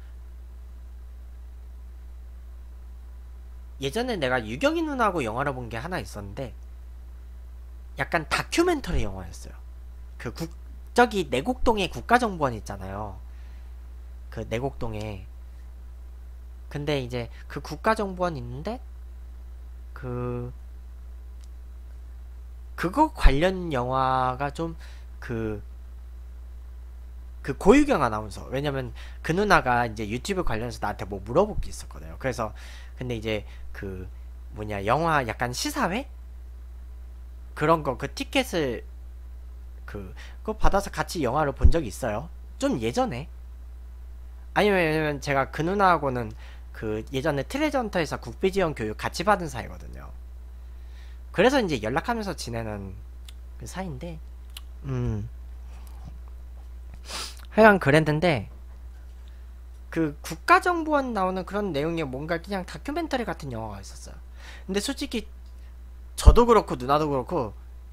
예전에 내가 유경이 누나하고 영화를 본 게 하나 있었는데, 약간 다큐멘터리 영화였어요. 저기 내곡동에 국가정보원 있잖아요. 그 내곡동에. 근데 이제 그 국가정보원 있는데 그거 관련 영화가 좀 고유경 아나운서. 왜냐면 그 누나가 이제 유튜브 관련해서 나한테 뭐 물어볼 게 있었거든요. 그래서 근데 이제 영화 약간 시사회 그런 거 티켓을 그거 받아서 같이 영화를 본 적이 있어요. 좀 예전에. 왜냐면 제가 그 누나하고는 예전에 트레저 헌터에서 국비지원 교육 같이 받은 사이거든요. 그래서 이제 연락하면서 지내는 그 사이인데, 하여간 그랬는데, 국가정보원 나오는 그런 내용이 뭔가 그냥 다큐멘터리 같은 영화가 있었어요. 근데 솔직히 저도 그렇고 누나도 그렇고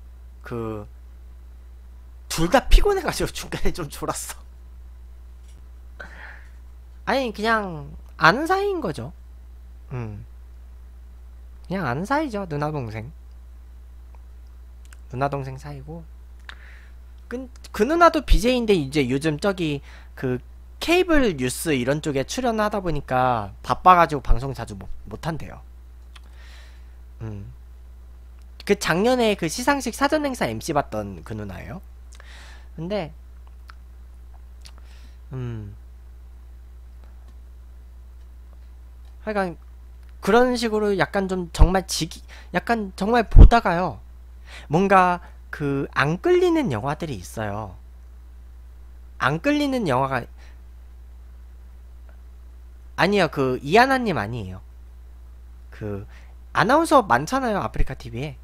둘 다 피곤해가지고 중간에 좀 졸았어. 그냥 아는 사이인 거죠. 그냥 아는 사이죠. 누나 동생 사이고. 그 누나도 BJ인데 이제 요즘 저기 케이블 뉴스 이런 쪽에 출연하다 보니까 바빠가지고 방송 자주 못 한대요. 작년에 시상식 사전행사 MC 봤던 그 누나예요. 근데 하여간 그런 식으로 약간 좀 정말 약간 정말 보다가요, 뭔가 안 끌리는 영화들이 있어요. 안 끌리는 영화가 아니요. 이하나님 아니에요. 아나운서 많잖아요, 아프리카 TV에.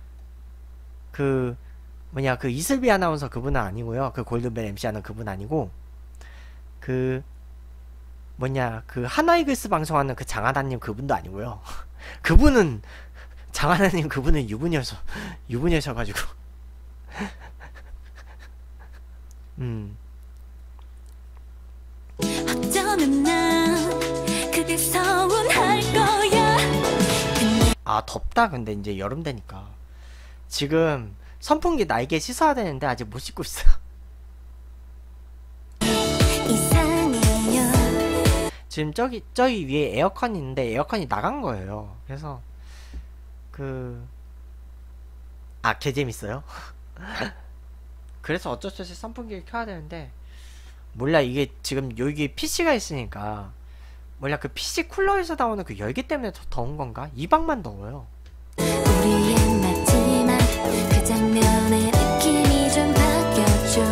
이슬비 아나운서 그분은 아니고요. 골든벨 MC 하는 그분 아니고, 하나이글스 방송하는 장하나님 그분도 아니고요. 장하나님 그분은 유부녀셔가지고. 어쩌면 난 그게 서운할 거야. 덥다. 근데 이제 여름 되니까 지금 선풍기 날개 씻어야 되는데 아직 못 씻고 있어. 이상해요. 지금 저기 위에 에어컨이 있는데 에어컨이 나간 거예요. 그래서 개 재밌어요. 그래서 어쩔 수 없이 선풍기를 켜야 되는데, 몰라, 이게 지금 여기 PC가 있으니까 몰라, PC 쿨러에서 나오는 열기 때문에 더 더운 건가? 이 방만 더워요. 우리의 마지막 그 장면의 느낌이 좀 바뀌었죠.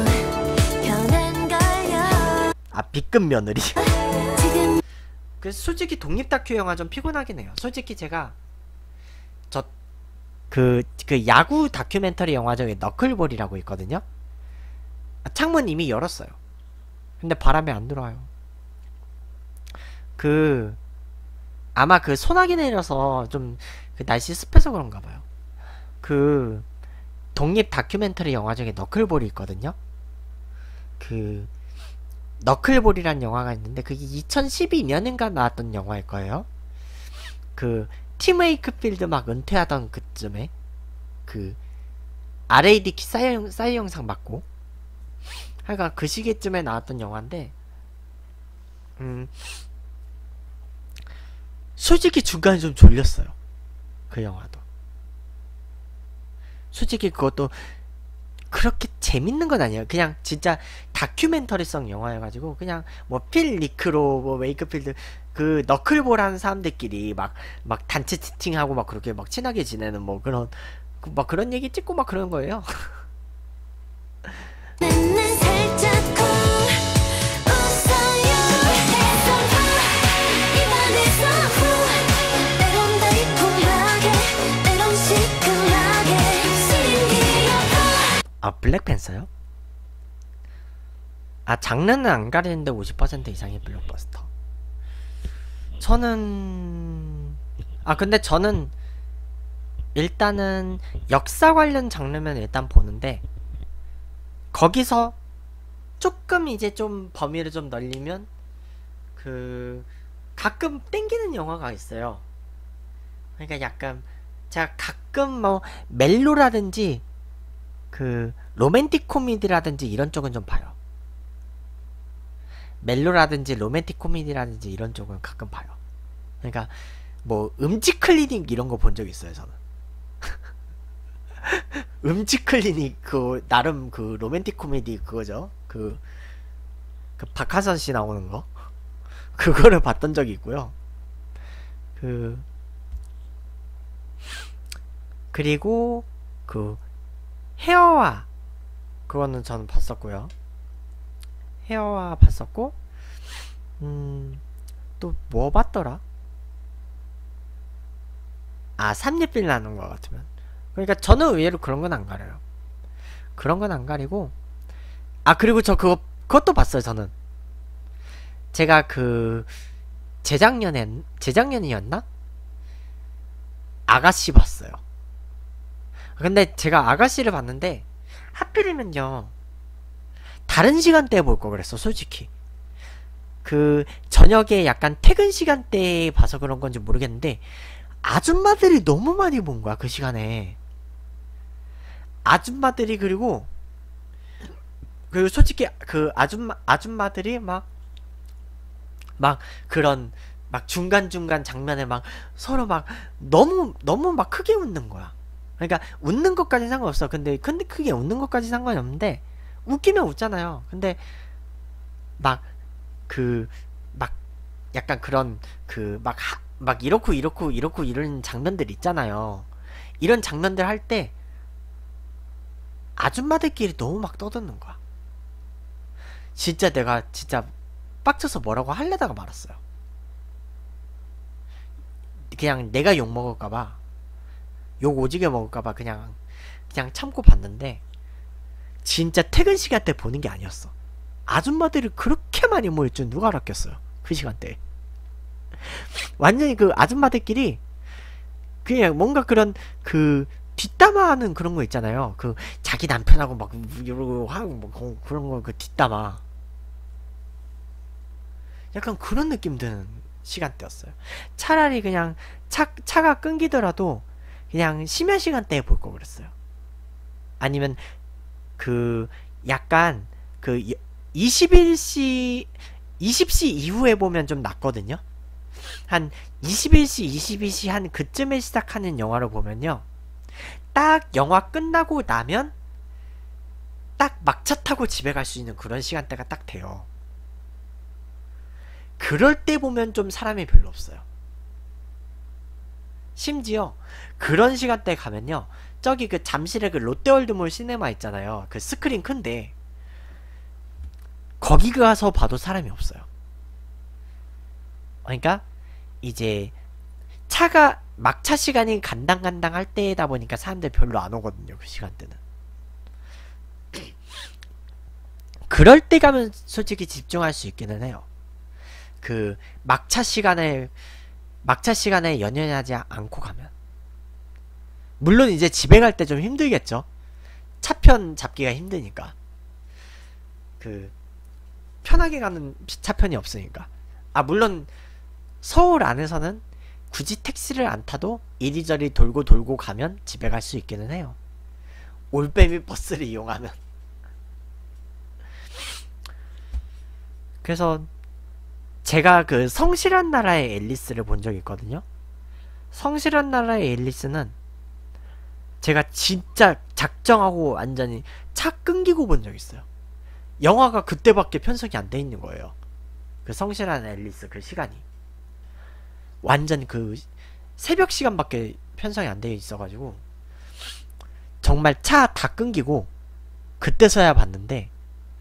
변한걸요. B급 며느리. 지금 그래서 솔직히 독립 다큐 영화 좀 피곤하긴 해요. 솔직히 제가 야구 다큐멘터리 영화 중에 너클볼이라고 있거든요. 창문 이미 열었어요. 근데 바람이 안 들어와요. 아마 소나기 내려서 좀 날씨 습해서 그런가 봐요. 독립 다큐멘터리 영화 중에 너클볼이 있거든요. 너클볼이란 영화가 있는데 그게 2012년인가 나왔던 영화일 거예요. 팀 웨이크필드 막 은퇴하던 그쯤에 RAD 싸이 영상 맞고 하여간 그 시기쯤에 나왔던 영화인데, 솔직히 중간에 좀 졸렸어요. 그 영화도 솔직히 그것도 그렇게 재밌는 건 아니에요. 그냥 진짜 다큐멘터리성 영화여가지고 그냥 뭐 필 리크로 뭐 웨이크필드 그 너클볼 하는 사람들끼리 막 단체 채팅하고 막 그렇게 막 친하게 지내는 뭐 그런 막 그런 얘기 찍고 막 그런 거예요. 나는 살짝 웃어요 해서 입안에서 때론 달콤하게 때론 시큼하게 신기하고 아 블랙팬서요? 아 장르는 안 가리는데 50% 이상이 블록버스터. 저는 근데 저는 일단은 역사 관련 장르면 일단 보는데 거기서 조금 이제 좀 범위를 좀 넓히면 그 가끔 땡기는 영화가 있어요. 그러니까 약간 제가 가끔 뭐 멜로라든지 그 로맨틱 코미디라든지 이런 쪽은 좀 봐요. 멜로라든지 로맨틱 코미디라든지 이런 쪽은 가끔 봐요. 그러니까 뭐 음치 클리닉 이런 거 본 적 있어요 저는. 음치 클리닉 그 나름 그 로맨틱 코미디 그거죠. 그 박하선 씨 나오는 거 그거를 봤던 적이 있고요. 그 그리고 그 헤어와 그거는 저는 봤었고요. 헤어와 봤었고 또 뭐 봤더라? 아 삼립빌 나는 거 같으면 그러니까 저는 의외로 그런 건 안 가려요. 그런 건 안 가리고 그리고 저 그것도 봤어요. 저는 제가 그 재작년이었나? 아가씨 봤어요. 근데 제가 아가씨를 봤는데 하필이면요 다른 시간대에 볼 걸 그랬어 솔직히. 그 저녁에 약간 퇴근 시간대에 봐서 그런 건지 모르겠는데 아줌마들이 너무 많이 본 거야 그 시간에. 아줌마들이 그리고 솔직히 그 아줌마들이 막 그런 막 중간중간 장면에 막 서로 막 너무 막 크게 웃는 거야. 그러니까 웃는 것까지 상관없어. 근데 크게 웃는 것까지 상관이 없는데 웃기면 웃잖아요. 근데 막 약간 그런 막 이렇고 이런 장면들 있잖아요. 이런 장면들 할 때 아줌마들끼리 너무 막 떠드는 거야. 진짜 내가 진짜 빡쳐서 뭐라고 하려다가 말았어요. 그냥 내가 욕 먹을까봐 욕 오지게 먹을까봐 그냥 참고 봤는데 진짜 퇴근 시간대 보는 게 아니었어. 아줌마들이 그렇게 많이 모일 줄 누가 알았겠어요 그 시간대에. 완전히 그 아줌마들끼리 그냥 뭔가 그런 그 뒷담화하는 그런 거 있잖아요. 그 자기 남편하고 막 이러고 하고 뭐 그런 거 그 뒷담화 약간 그런 느낌 드는 시간대였어요. 차라리 그냥 차가 끊기더라도 그냥 심야 시간대에 볼 거 그랬어요. 아니면 그 약간 그 20시 이후에 보면 좀 낫거든요. 한 21시 22시 한 그쯤에 시작하는 영화를 보면요 딱 영화 끝나고 나면 딱 막차 타고 집에 갈 수 있는 그런 시간대가 딱 돼요. 그럴 때 보면 좀 사람이 별로 없어요. 심지어 그런 시간대에 가면요 저기 그 잠실에 그 롯데월드몰 시네마 있잖아요. 그 스크린 큰데 거기 가서 봐도 사람이 없어요. 그러니까 이제 차가 막차 시간이 간당간당 할 때다 보니까 사람들 별로 안 오거든요 그 시간대는. 그럴 때 가면 솔직히 집중할 수 있기는 해요. 그 막차 시간에 연연하지 않고 가면. 물론 이제 집에 갈 때 좀 힘들겠죠. 차편 잡기가 힘드니까. 그 편하게 가는 차편이 없으니까. 물론 서울 안에서는 굳이 택시를 안 타도 이리저리 돌고 가면 집에 갈 수 있기는 해요. 올빼미 버스를 이용하면. 그래서 제가 그 성실한 나라의 앨리스를 본 적이 있거든요. 성실한 나라의 앨리스는 제가 진짜 작정하고 완전히 차 차 끊기고 본 적 있어요. 영화가 그때밖에 편성이 안 돼 있는 거예요. 그 성실한 앨리스 그 시간이 완전 그 새벽 시간밖에 편성이 안 돼 있어가지고 정말 차 다 끊기고 그때서야 봤는데,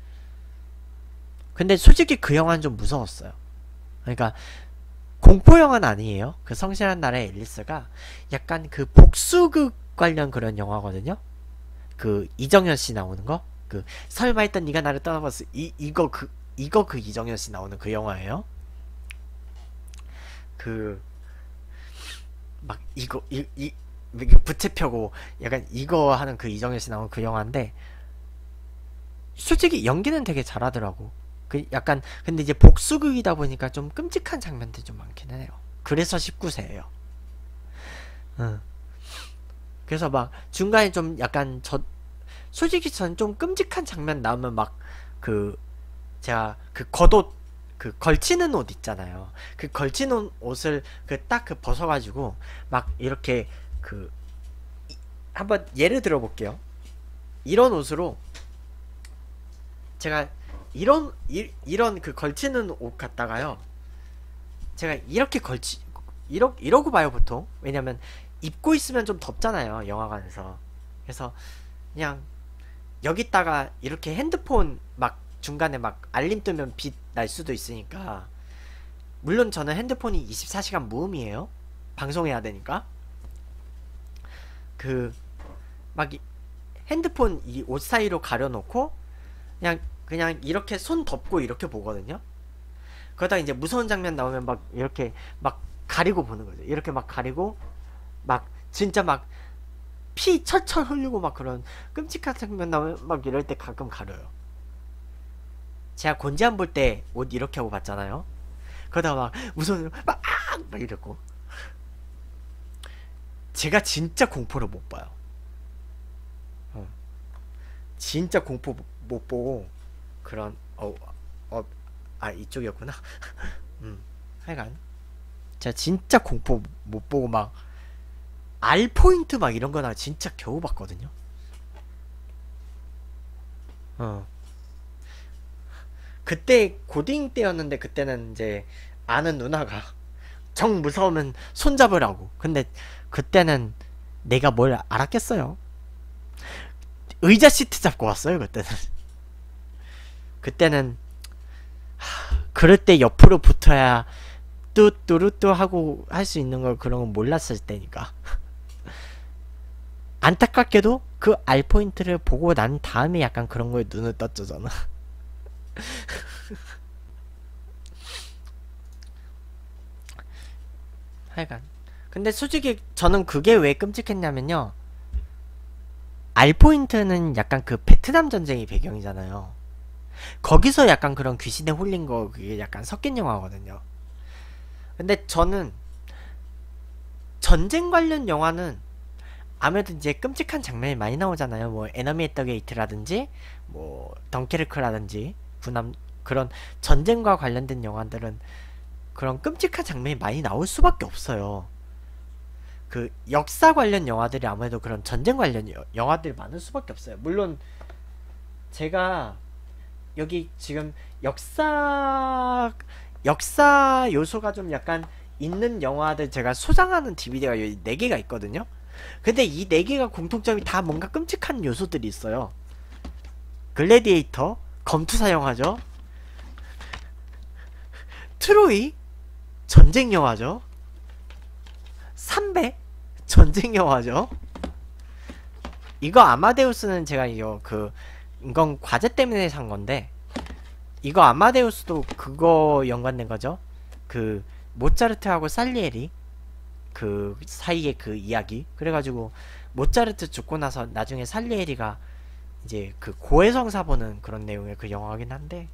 근데 솔직히 그 영화는 좀 무서웠어요. 그러니까 공포 영화는 아니에요. 그 성실한 나라의 앨리스가 약간 그 복수극 관련 그런 영화거든요. 그 이정현 씨 나오는 거, 그 설마 했던 네가 나를 떠나봤어, 이거 그 이정현 씨 나오는 그 영화예요. 그 막 이거 부채 펴고 약간 이거 하는 그 이정현 씨 나오는 그 영화인데, 솔직히 연기는 되게 잘하더라고. 그 약간 근데 이제 복수극이다 보니까 좀 끔찍한 장면들이 좀 많기는 해요. 그래서 19세예요. 응. 그래서 막 중간에 좀 약간 솔직히 저는 좀 끔찍한 장면 나오면 막 그 제가 그 겉옷, 그 걸치는 옷 있잖아요. 그 걸치는 옷을 그 딱 그 벗어가지고 막 이렇게 그 한번 예를 들어볼게요. 이런 옷으로 제가 이런 그 걸치는 옷 갖다가요, 제가 이렇게 이러고 봐요 보통. 왜냐면 입고 있으면 좀 덥잖아요 영화관에서. 그래서 그냥 여기다가 이렇게 핸드폰 막 중간에 막 알림 뜨면 빛 날 수도 있으니까, 물론 저는 핸드폰이 24시간 무음이에요. 방송해야 되니까. 그 막 핸드폰 이 옷 사이로 가려놓고 그냥 이렇게 손 덮고 이렇게 보거든요. 그러다가 이제 무서운 장면 나오면 막 이렇게 막 가리고 보는 거죠. 이렇게 막 가리고 막 진짜 막 피 철철 흘리고 막 그런 끔찍한 장면 나오면 막 이럴 때 가끔 가려요. 제가 곤지암 볼 때 옷 이렇게 하고 봤잖아요. 그러다가 막 무서운 막 이랬고. 제가 진짜 공포를 못 봐요. 진짜 공포 못 보고 그런 이쪽이었구나. 하여간 제가 진짜 공포 못 보고 막 R포인트 막 이런 거나 진짜 겨우 봤거든요. 그때 고딩 때였는데, 그때는 이제 아는 누나가 정 무서우면 손잡으라고. 근데 그때는 내가 뭘 알았겠어요. 의자 시트 잡고 왔어요 그때는. 그때는 그럴 때 옆으로 붙어야 뚜뚜루뚜 하고 할 수 있는 걸, 그런 건 몰랐을 때니까. 안타깝게도 그 R포인트를 보고 난 다음에 약간 그런 거에 눈을 떴죠 저는. 하여간 근데 솔직히 저는 그게 왜 끔찍했냐면요, R포인트는 약간 그 베트남 전쟁이 배경이잖아요. 거기서 약간 그런 귀신에 홀린 거, 그게 약간 섞인 영화거든요. 근데 저는 전쟁 관련 영화는 아무래도 이제 끔찍한 장면이 많이 나오잖아요. 뭐 에너미 앳 더 게이트라든지 뭐 덩케르크라든지 그런 전쟁과 관련된 영화들은 그런 끔찍한 장면이 많이 나올 수밖에 없어요. 그 역사 관련 영화들이 아무래도 그런 전쟁 관련 영화들이 많을 수밖에 없어요. 물론 제가 여기 지금 역사 요소가 좀 약간 있는 영화들 제가 소장하는 DVD가 여기 4개가 있거든요. 근데 이 4개가 공통점이 다 뭔가 끔찍한 요소들이 있어요. 글래디에이터 검투사 영화죠. 트로이 전쟁 영화죠. 300 전쟁 영화죠. 이거 아마데우스는 제가 이건 과제 때문에 산 건데, 이거 아마데우스도 그거 연관된 거죠. 그 모차르트하고 살리에리 그 사이의 그 이야기. 그래가지고 모차르트 죽고 나서 나중에 살리에리가 이제 그 고해성사 보는 그런 내용의 그 영화긴 한데,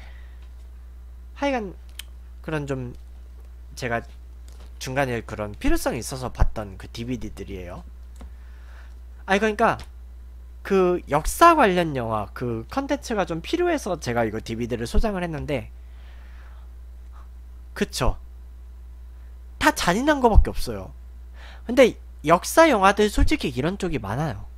하여간 그런 좀 제가 중간에 그런 필요성이 있어서 봤던 그 DVD들이에요. 그러니까 그 역사 관련 영화 그 컨텐츠가 좀 필요해서 제가 이거 DVD를 소장을 했는데, 그쵸, 다 잔인한 거밖에 없어요. 근데 역사 영화들 솔직히 이런 쪽이 많아요.